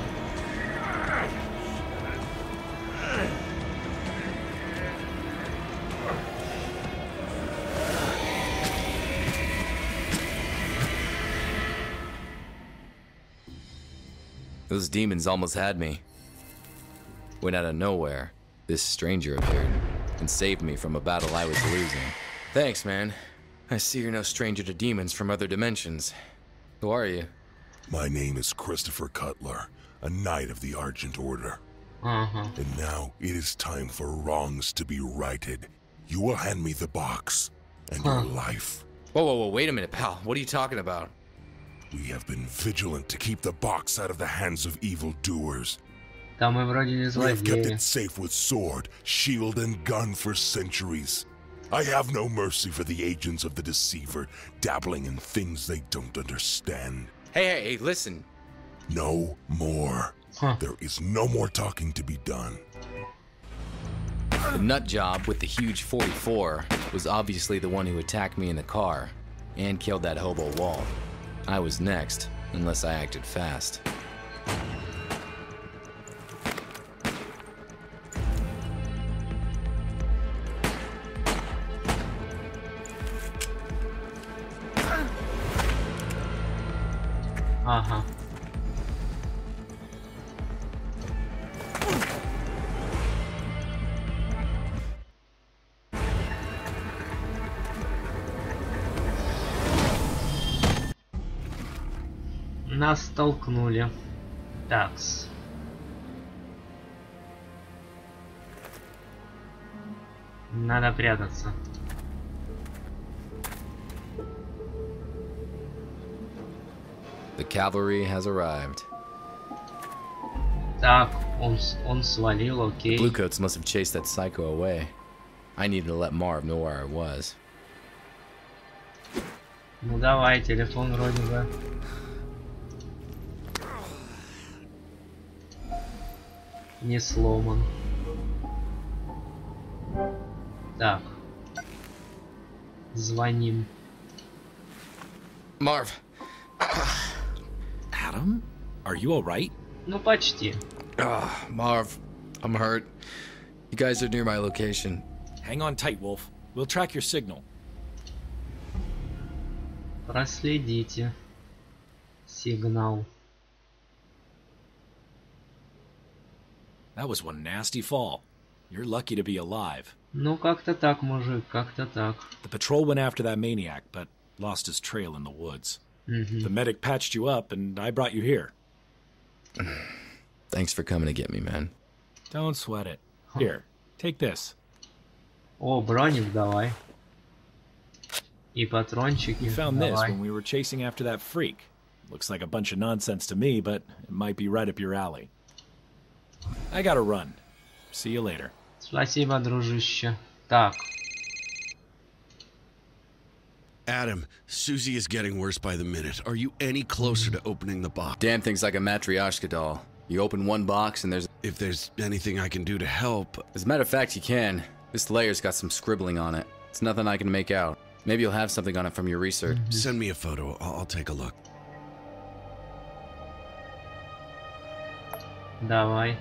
Those demons almost had me. When out of nowhere, this stranger appeared and saved me from a battle I was losing. Thanks, man. I see you're no stranger to demons from other dimensions. Who are you? My name is Christopher Cutler, a Knight of the Argent Order. And now it is time for wrongs to be righted. You will hand me the box and your life. Whoa, wait a minute, pal. What are you talking about? We have been vigilant to keep the box out of the hands of evildoers. We have kept it safe with sword, shield, and gun for centuries. I have no mercy for the agents of the Deceiver, dabbling in things they don't understand. Hey, listen. No more. There is no more talking to be done. The nut job with the huge 44 was obviously the one who attacked me in the car and killed that hobo Walt. I was next, unless I acted fast. Нас столкнули. Такс. Надо прятаться. The cavalry has arrived. Так, он свалил, окей. The Bluecoats must have chased that psycho away. I needed to let Marv know where I was. Ну давай, телефон вроде бы. Не сломан. Так. Звоним. Marv. Adam? Are you alright? Ну почти. Marv, I'm hurt. You guys are near my location. Hang on tight, Wolf. We'll track your signal. Проследите сигнал. That was one nasty fall. You're lucky to be alive. Ну как-то так, мужик, как-то так. The patrol went after that maniac, but lost his trail in the woods. The medic patched you up, and I brought you here. Thanks for coming to get me, man. Don't sweat it. Here, take this. О, броник давай. И патрончики. We found давай. this when we were chasing after that freak. Looks like a bunch of nonsense to me, but it might be right up your alley. I gotta run. See you later. Спасибо, дружище. Так. Adam, Susie is getting worse by the minute. Are you any closer to opening the box? Damn thing's like a Matryoshka doll. You open one box and there's... If there's anything I can do to help... As a matter of fact, you can. This layer's got some scribbling on it. It's nothing I can make out. Maybe you'll have something on it from your research. Send me a photo. I'll take a look. Давай.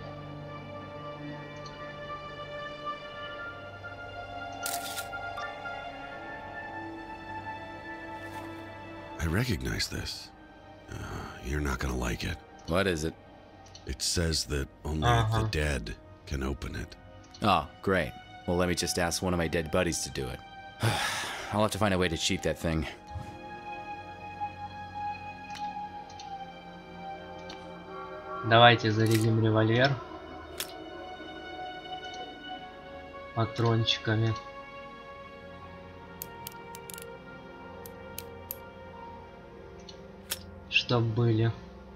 I recognize this. You're not gonna like it. What is it? It says that only the dead can open it. Oh, great. Well, let me just ask one of my dead buddies to do it. I'll have to find a way to cheat that thing. Давайте зарядим револьвер. Патрончиками. Чтоб были.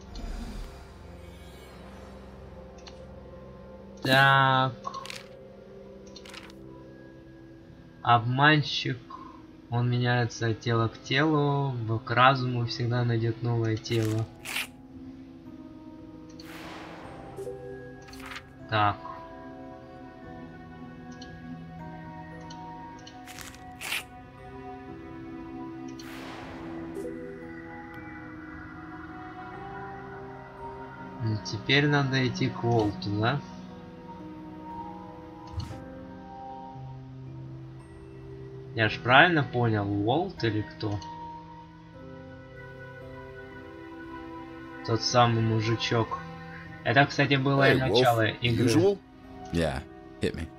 Так. Обманщик. Он меняется от тела к телу. К разуму всегда найдет новое тело. Так. Теперь надо идти к Волту, да? Я ж правильно понял, Волт или кто? Тот самый мужичок. Это, кстати, было и начало игры. Usual? Yeah, hit me.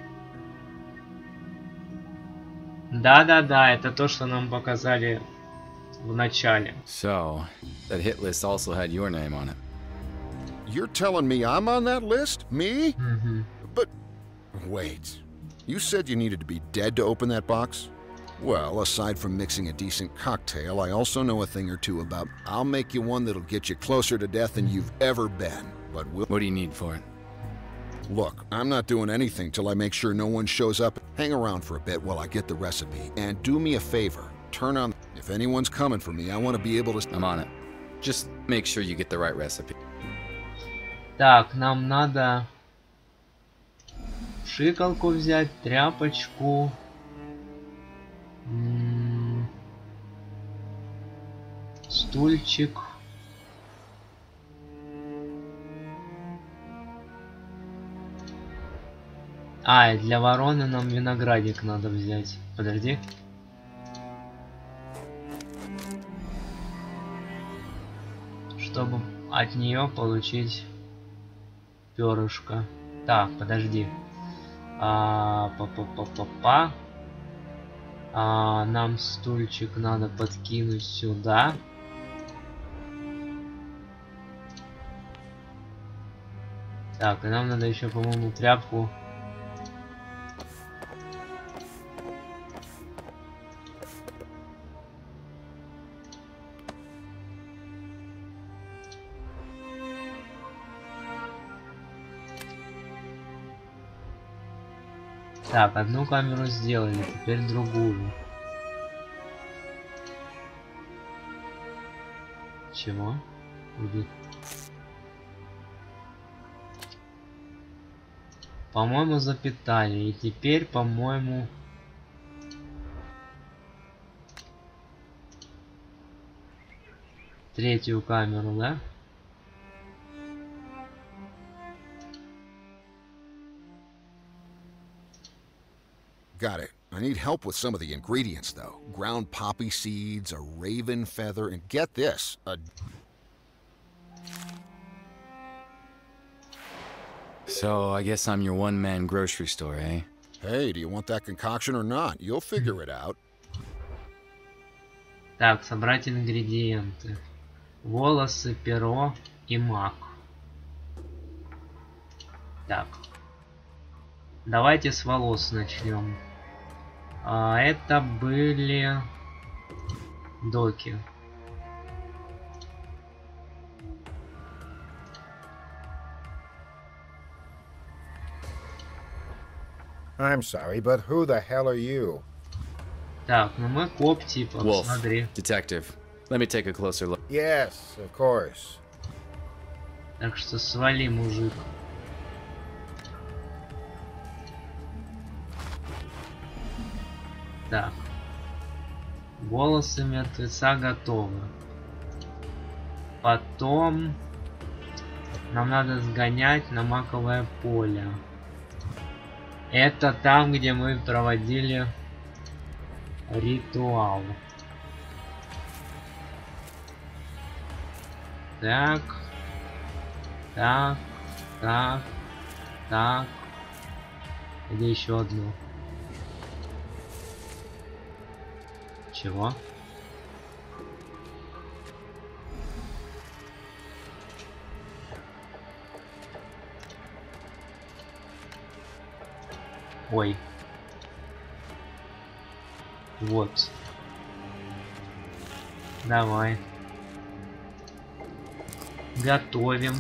Да-да-да, это то, что нам показали в начале. So, that hit list also had your name on it. You're telling me I'm on that list? Me? But wait. You said you needed to be dead to open that box? Well, aside from mixing a decent cocktail, I also know a thing or two about I'll make you one that'll get you closer to death than you've ever been. But what do you need for it? Look, I'm not doing anything till I make sure no one shows up. Hang around for a bit while I get the recipe. And do me a favor. Turn on... If anyone's coming for me, I want to be able to... I'm on it. Just make sure you get the right recipe. Так, нам надо пшикалку взять, тряпочку. Стульчик. А, и для вороны нам виноградик надо взять. Подожди. Чтобы от нее получить перышко. Так, подожди. Нам стульчик надо подкинуть сюда. Так, и нам надо еще, по-моему, тряпку. Так, одну камеру сделали, теперь другую. Чего? Где? По-моему, запитали. И теперь, по-моему... Третью камеру, да? Got it. I need help with some of the ingredients, though. Ground poppy seeds, a raven feather, and get this, a... So, I guess I'm your one-man grocery store, eh? Hey, do you want that concoction or not? You'll figure it out. Так, собрать ингредиенты. Волосы, перо и мак. Так. Давайте с волос начнем. Это были доки. I'm sorry, but who the hell are you? Так, ну мы коп типа, Wolf, смотри. detective. Let me take a closer look. Yes, of course. Так что свали, мужик. Так. Волосы мертвеца готовы. Потом нам надо сгонять на маковое поле. Это там, где мы проводили ритуал. Так. Так. Так. Так. Или еще одну. Чего? Ой. Вот. Давай. Готовим.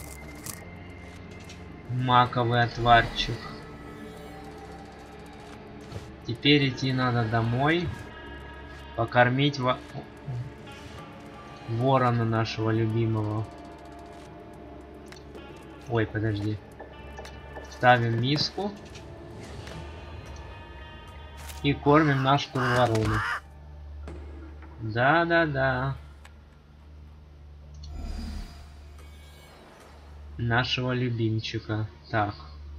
Маковый отварчик. Теперь идти надо домой. Покормить ворона нашего любимого. Ой, подожди. Ставим миску. И кормим нашу ворону. Да-да-да. Нашего любимчика. Так.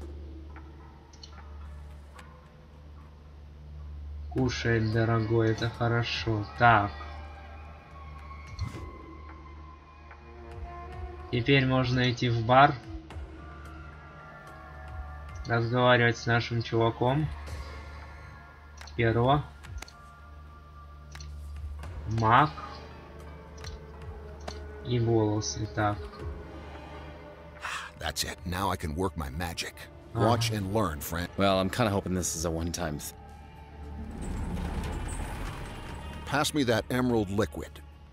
Кушает, дорогой, это хорошо. Так. Теперь можно идти в бар. Разговаривать с нашим чуваком. Перо. Мак. И волосы. Так. That's it. Now I can work my magic. Watch and learn, friend. Well, I'm kind of hoping this is a one-time thing. Pass me that emerald liquid.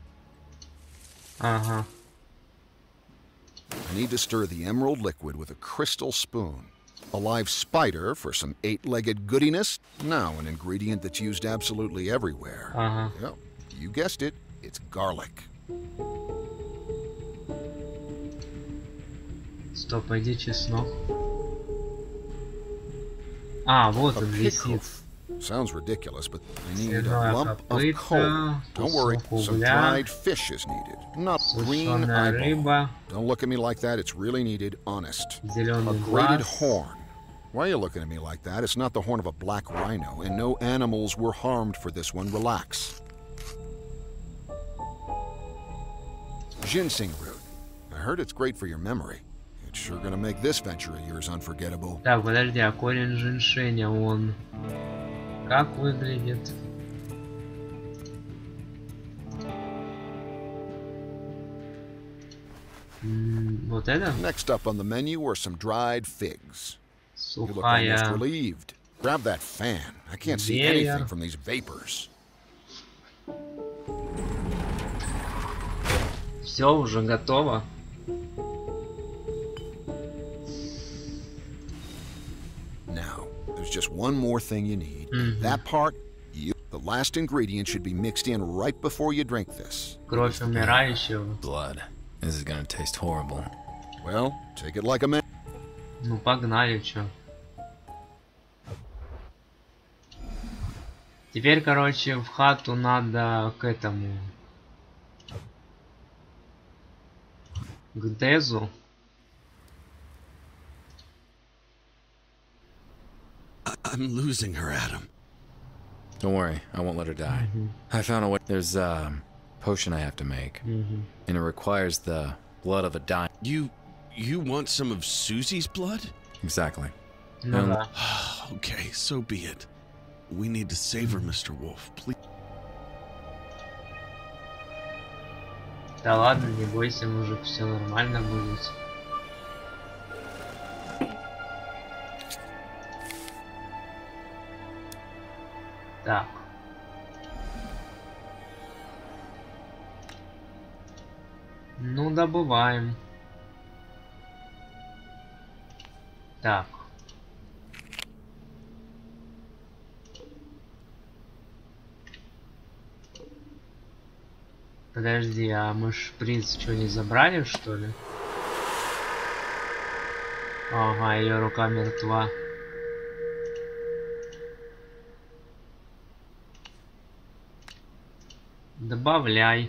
Ага. I need to stir the emerald liquid with a crystal spoon. A live spider for some 8-legged goodiness. Now an ingredient that's used absolutely everywhere. Yep, you guessed it. It's garlic. Стоп, а где чеснок? А, вот он висит. Sounds ridiculous, but I need a lump of coal. Don't worry, some dried fish is needed. Not green eyeball. Don't look at me like that, it's really needed, honest. A grated horn. Why are you looking at me like that? It's not the horn of a black rhino, and no animals were harmed for this one. Relax. Ginseng root. I heard it's great for your memory. It's sure gonna make this venture of yours unforgettable. Так, подожди, а корень женьшеня, он как выглядит? Вот это? Next up on the menu are some dried figs. You look Сухая. almost relieved. Grab that fan. I can't see anything from these vapors. Все уже готово. Now, there's just one more thing you need. That part, the last ingredient should be mixed in right before you drink this. Кровь умирающего. Blood. This is gonna taste horrible. Well, take it like a man. Ну погнали, чё. Теперь, короче, в хату надо к этому. К Дезу. I'm losing her, Adam. Don't worry, I won't let her die. I found a way. There's a potion I have to make, and it requires the blood of a dying. You want some of Susie's blood? Exactly. Okay, so be it. We need to save her, Mr. Wolf. Please. Да ладно, не бойся, мужик, все нормально будет. Так. Ну, добываем. Так. Подожди, а мы шприц что, не забрали, что ли? Ага, ее рука мертва. Добавляй.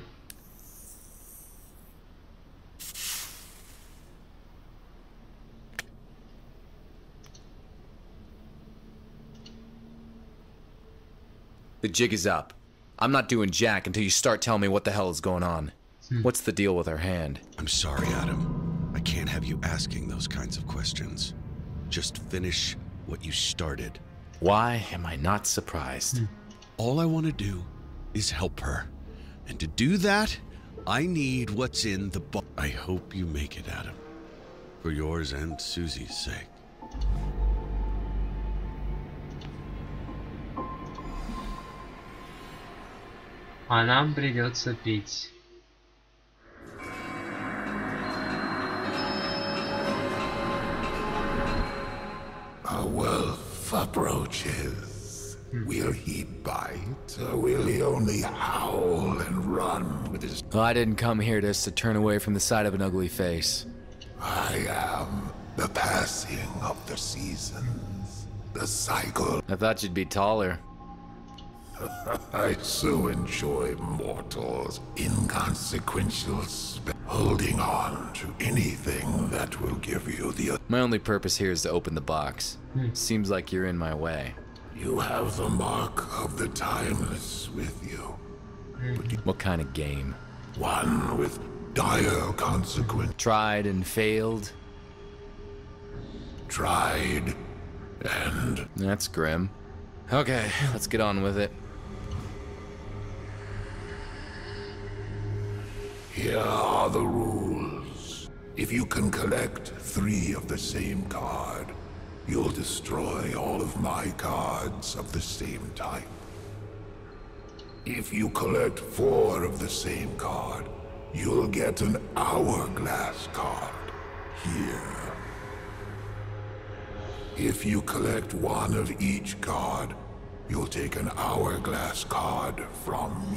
The jig is up. I'm not doing jack until you start telling me what the hell is going on. What's the deal with her hand? I'm sorry, Adam. I can't have you asking those kinds of questions. Just finish what you started. Why am I not surprised? All I want to do is help her. And to do that, I need what's in the box. I hope you make it, Adam. For yours and Susie's sake. А нам придется пить. A wolf approaches. Will he bite, or will he only howl and run with his... Well, I didn't come here just to turn away from the sight of an ugly face. I am the passing of the seasons, the cycle. I thought you'd be taller. I so enjoy mortals' inconsequential holding on to anything that will give you the... My only purpose here is to open the box. Seems like you're in my way. You have the mark of the timeless with you. What kind of game? One with dire consequence. Tried and failed? Tried and... That's grim. Okay, let's get on with it. Here are the rules. If you can collect 3 of the same card, you'll destroy all of my cards of the same type. If you collect 4 of the same card, you'll get an hourglass card here. If you collect 1 of each card, you'll take an hourglass card from me.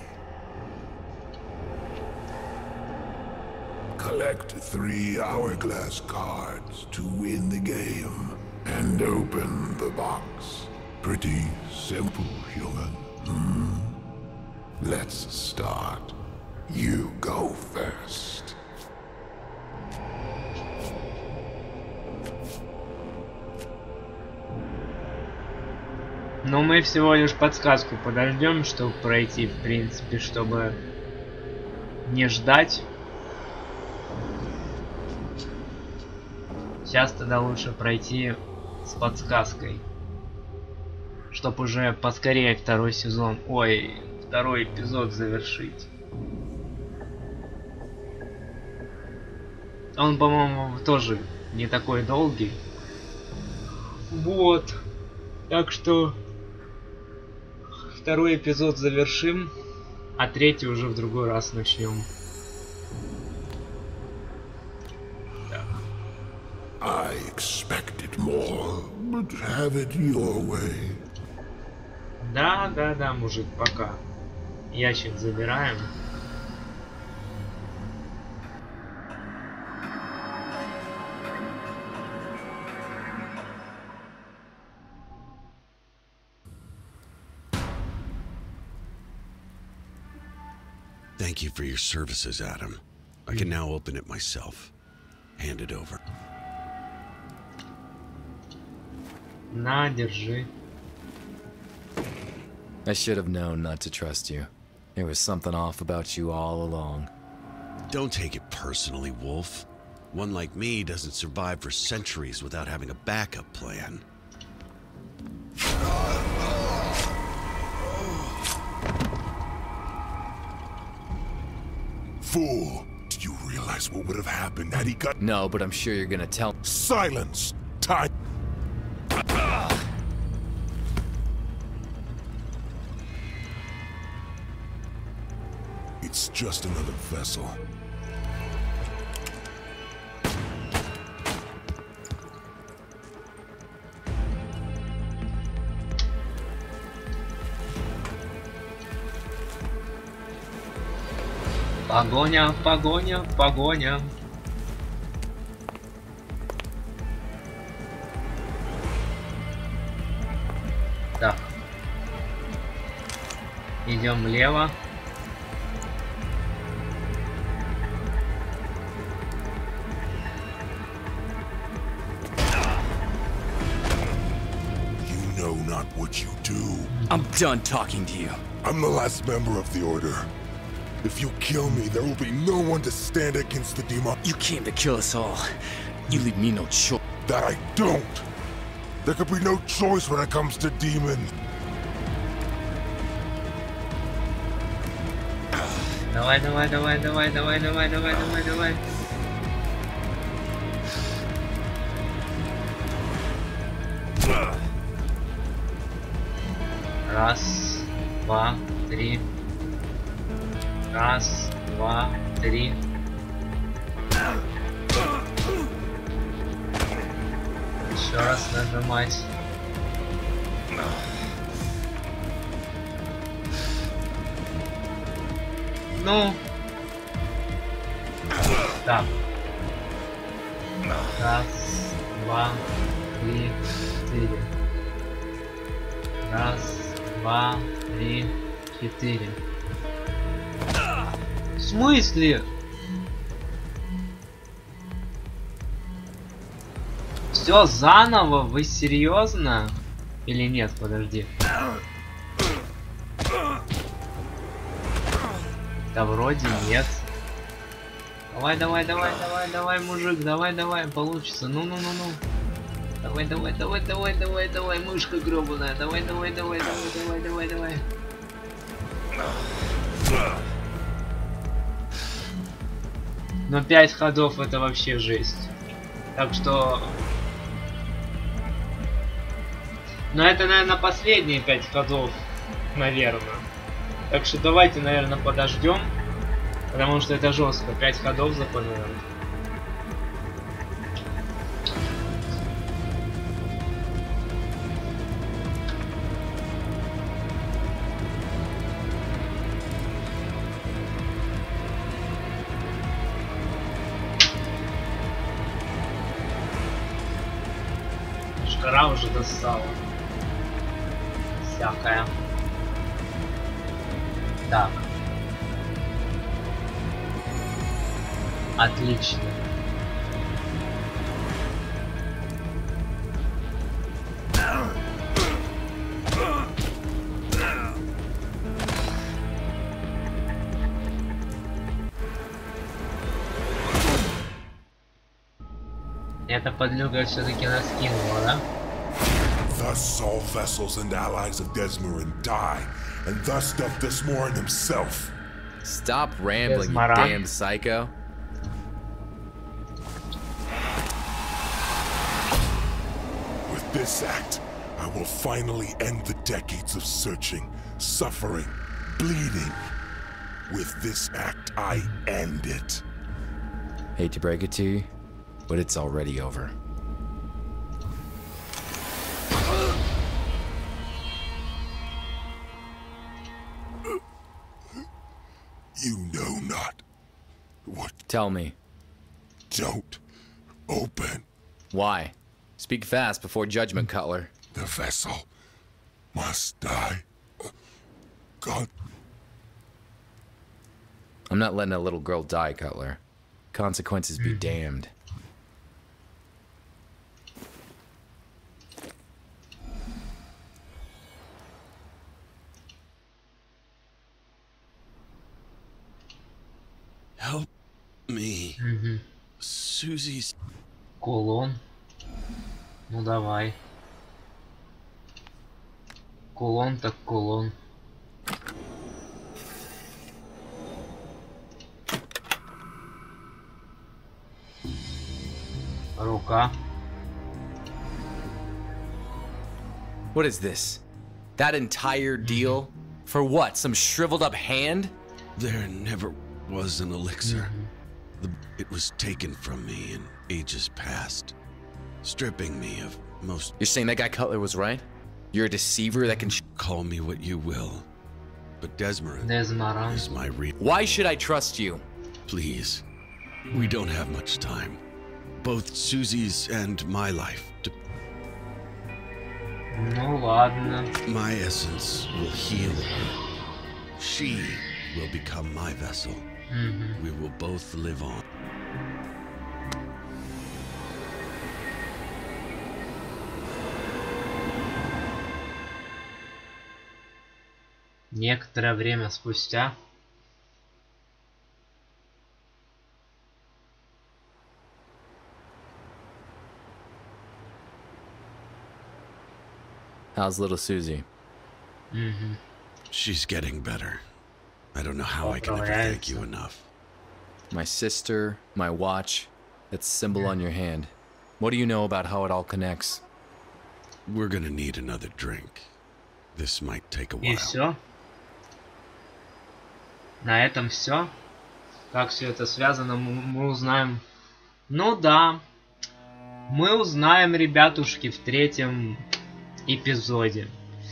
Collect 3 hourglass cards to win the game and open the box. Pretty simple, human. Let's start. You go first. Но мы всего лишь подсказку подождем, чтобы пройти, в принципе, чтобы не ждать. Сейчас тогда лучше пройти с подсказкой, чтоб уже поскорее второй сезон, второй эпизод завершить. Он, по-моему, тоже не такой долгий. Вот. Так что второй эпизод завершим, а третий уже в другой раз начнем. I expected more, but have it your way. Да, мужик, пока. Ящик забираем. Thank you for your services, Adam. I can now open it myself. Hand it over. На, держи. I should have known not to trust you. There was something off about you all along. Don't take it personally, Wolf. One like me doesn't survive for centuries without having a backup plan. Fool! Do you realize what would have happened had he got— No, but I'm sure you're gonna tell— Silence! Time! It's just another vessel. Погоня, погоня, погоня. Так. Идем влево. You know not what you do. I'm done talking to you. I'm the last member of the Order. If you kill me, there will be no one to stand against the demon. You came to kill us all. You leave me no choice. That I don't. There could be no choice when it comes to demons. Давай, давай, давай, давай, давай, давай, давай, давай, давай. Раз, два, три. Раз, два, три. Еще раз нажимать. Ну. Так. Раз, два, три, четыре. Раз, два, три, четыре. В смысле? Все заново? Вы серьезно? Или нет? Подожди. Да вроде нет. Давай, давай, давай, давай, давай, мужик, давай, давай, получится. Ну. Давай, давай, давай, давай, давай, давай, мышка гребаная. Давай, давай, давай, давай, давай, давай, давай. Но 5 ходов это вообще жесть. Так что... Но это, наверное, последние 5 ходов, наверное. Так что давайте, наверное, подождем. Потому что это жестко. 5 ходов запланировать. Шкара уже достала. Всякая. Так. Отлично. Эта подлюга все-таки нас кинула, да? Thus all vessels and allies of Desmorin die, and thus doth Desmorin himself. Stop rambling, you damn psycho. this act, I will finally end the decades of searching, suffering, bleeding. With this act, I end it. Hate to break it to you, but it's already over. You know not what. Tell me. Don't open. Why? Speak fast before judgment, Cutler. The vessel must die. God. I'm not letting a little girl die, Cutler. Consequences be damned. Help me. Susie's... Кулон. Ну давай. Кулон так кулон. Рука. What is this? That entire deal? For what? Some shriveled up hand? There never was an elixir. It was taken from me in ages past, stripping me of most... You're saying that guy Cutler was right? You're a deceiver that can... Call me what you will, but Desmarais is my real... Why should I trust you? Please, we don't have much time. Both Susie's and my life. Ну ладно. My essence will heal her. She will become my vessel. We will both live on. Некоторое время спустя. How's little Susie? She's getting better. I don't know how I can ever thank you enough. My sister, my watch, that symbol on your hand. What do you know about how it all connects? We're gonna need another drink. This might take a while. И все. На этом все. Как все это связано, мы узнаем. Ну да. Мы узнаем, ребятушки, в 3-м эпизоде.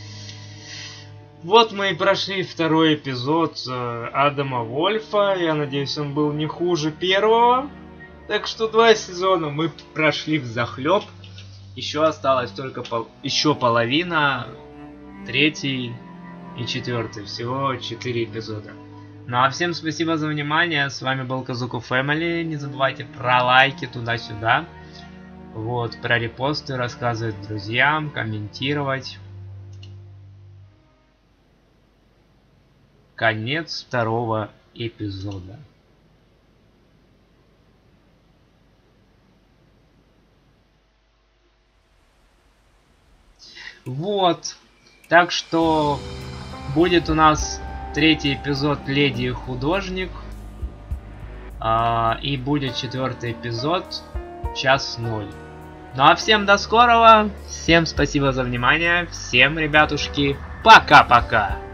Вот мы и прошли 2-й эпизод Адама Вольфа. Я надеюсь, он был не хуже 1-го. Так что 2 сезона мы прошли взахлеб. Еще осталось только еще половина. 3-й и 4-й. Всего 4 эпизода. Ну а всем спасибо за внимание. С вами был Казуку Фэмили. Не забывайте про лайки туда-сюда. Вот, про репосты, рассказывать друзьям, комментировать. Конец 2-го эпизода. Вот. Так что будет у нас 3-й эпизод Леди и Художник. И будет 4-й эпизод Час 0. Ну а всем до скорого. Всем спасибо за внимание. Всем, ребятушки, пока-пока.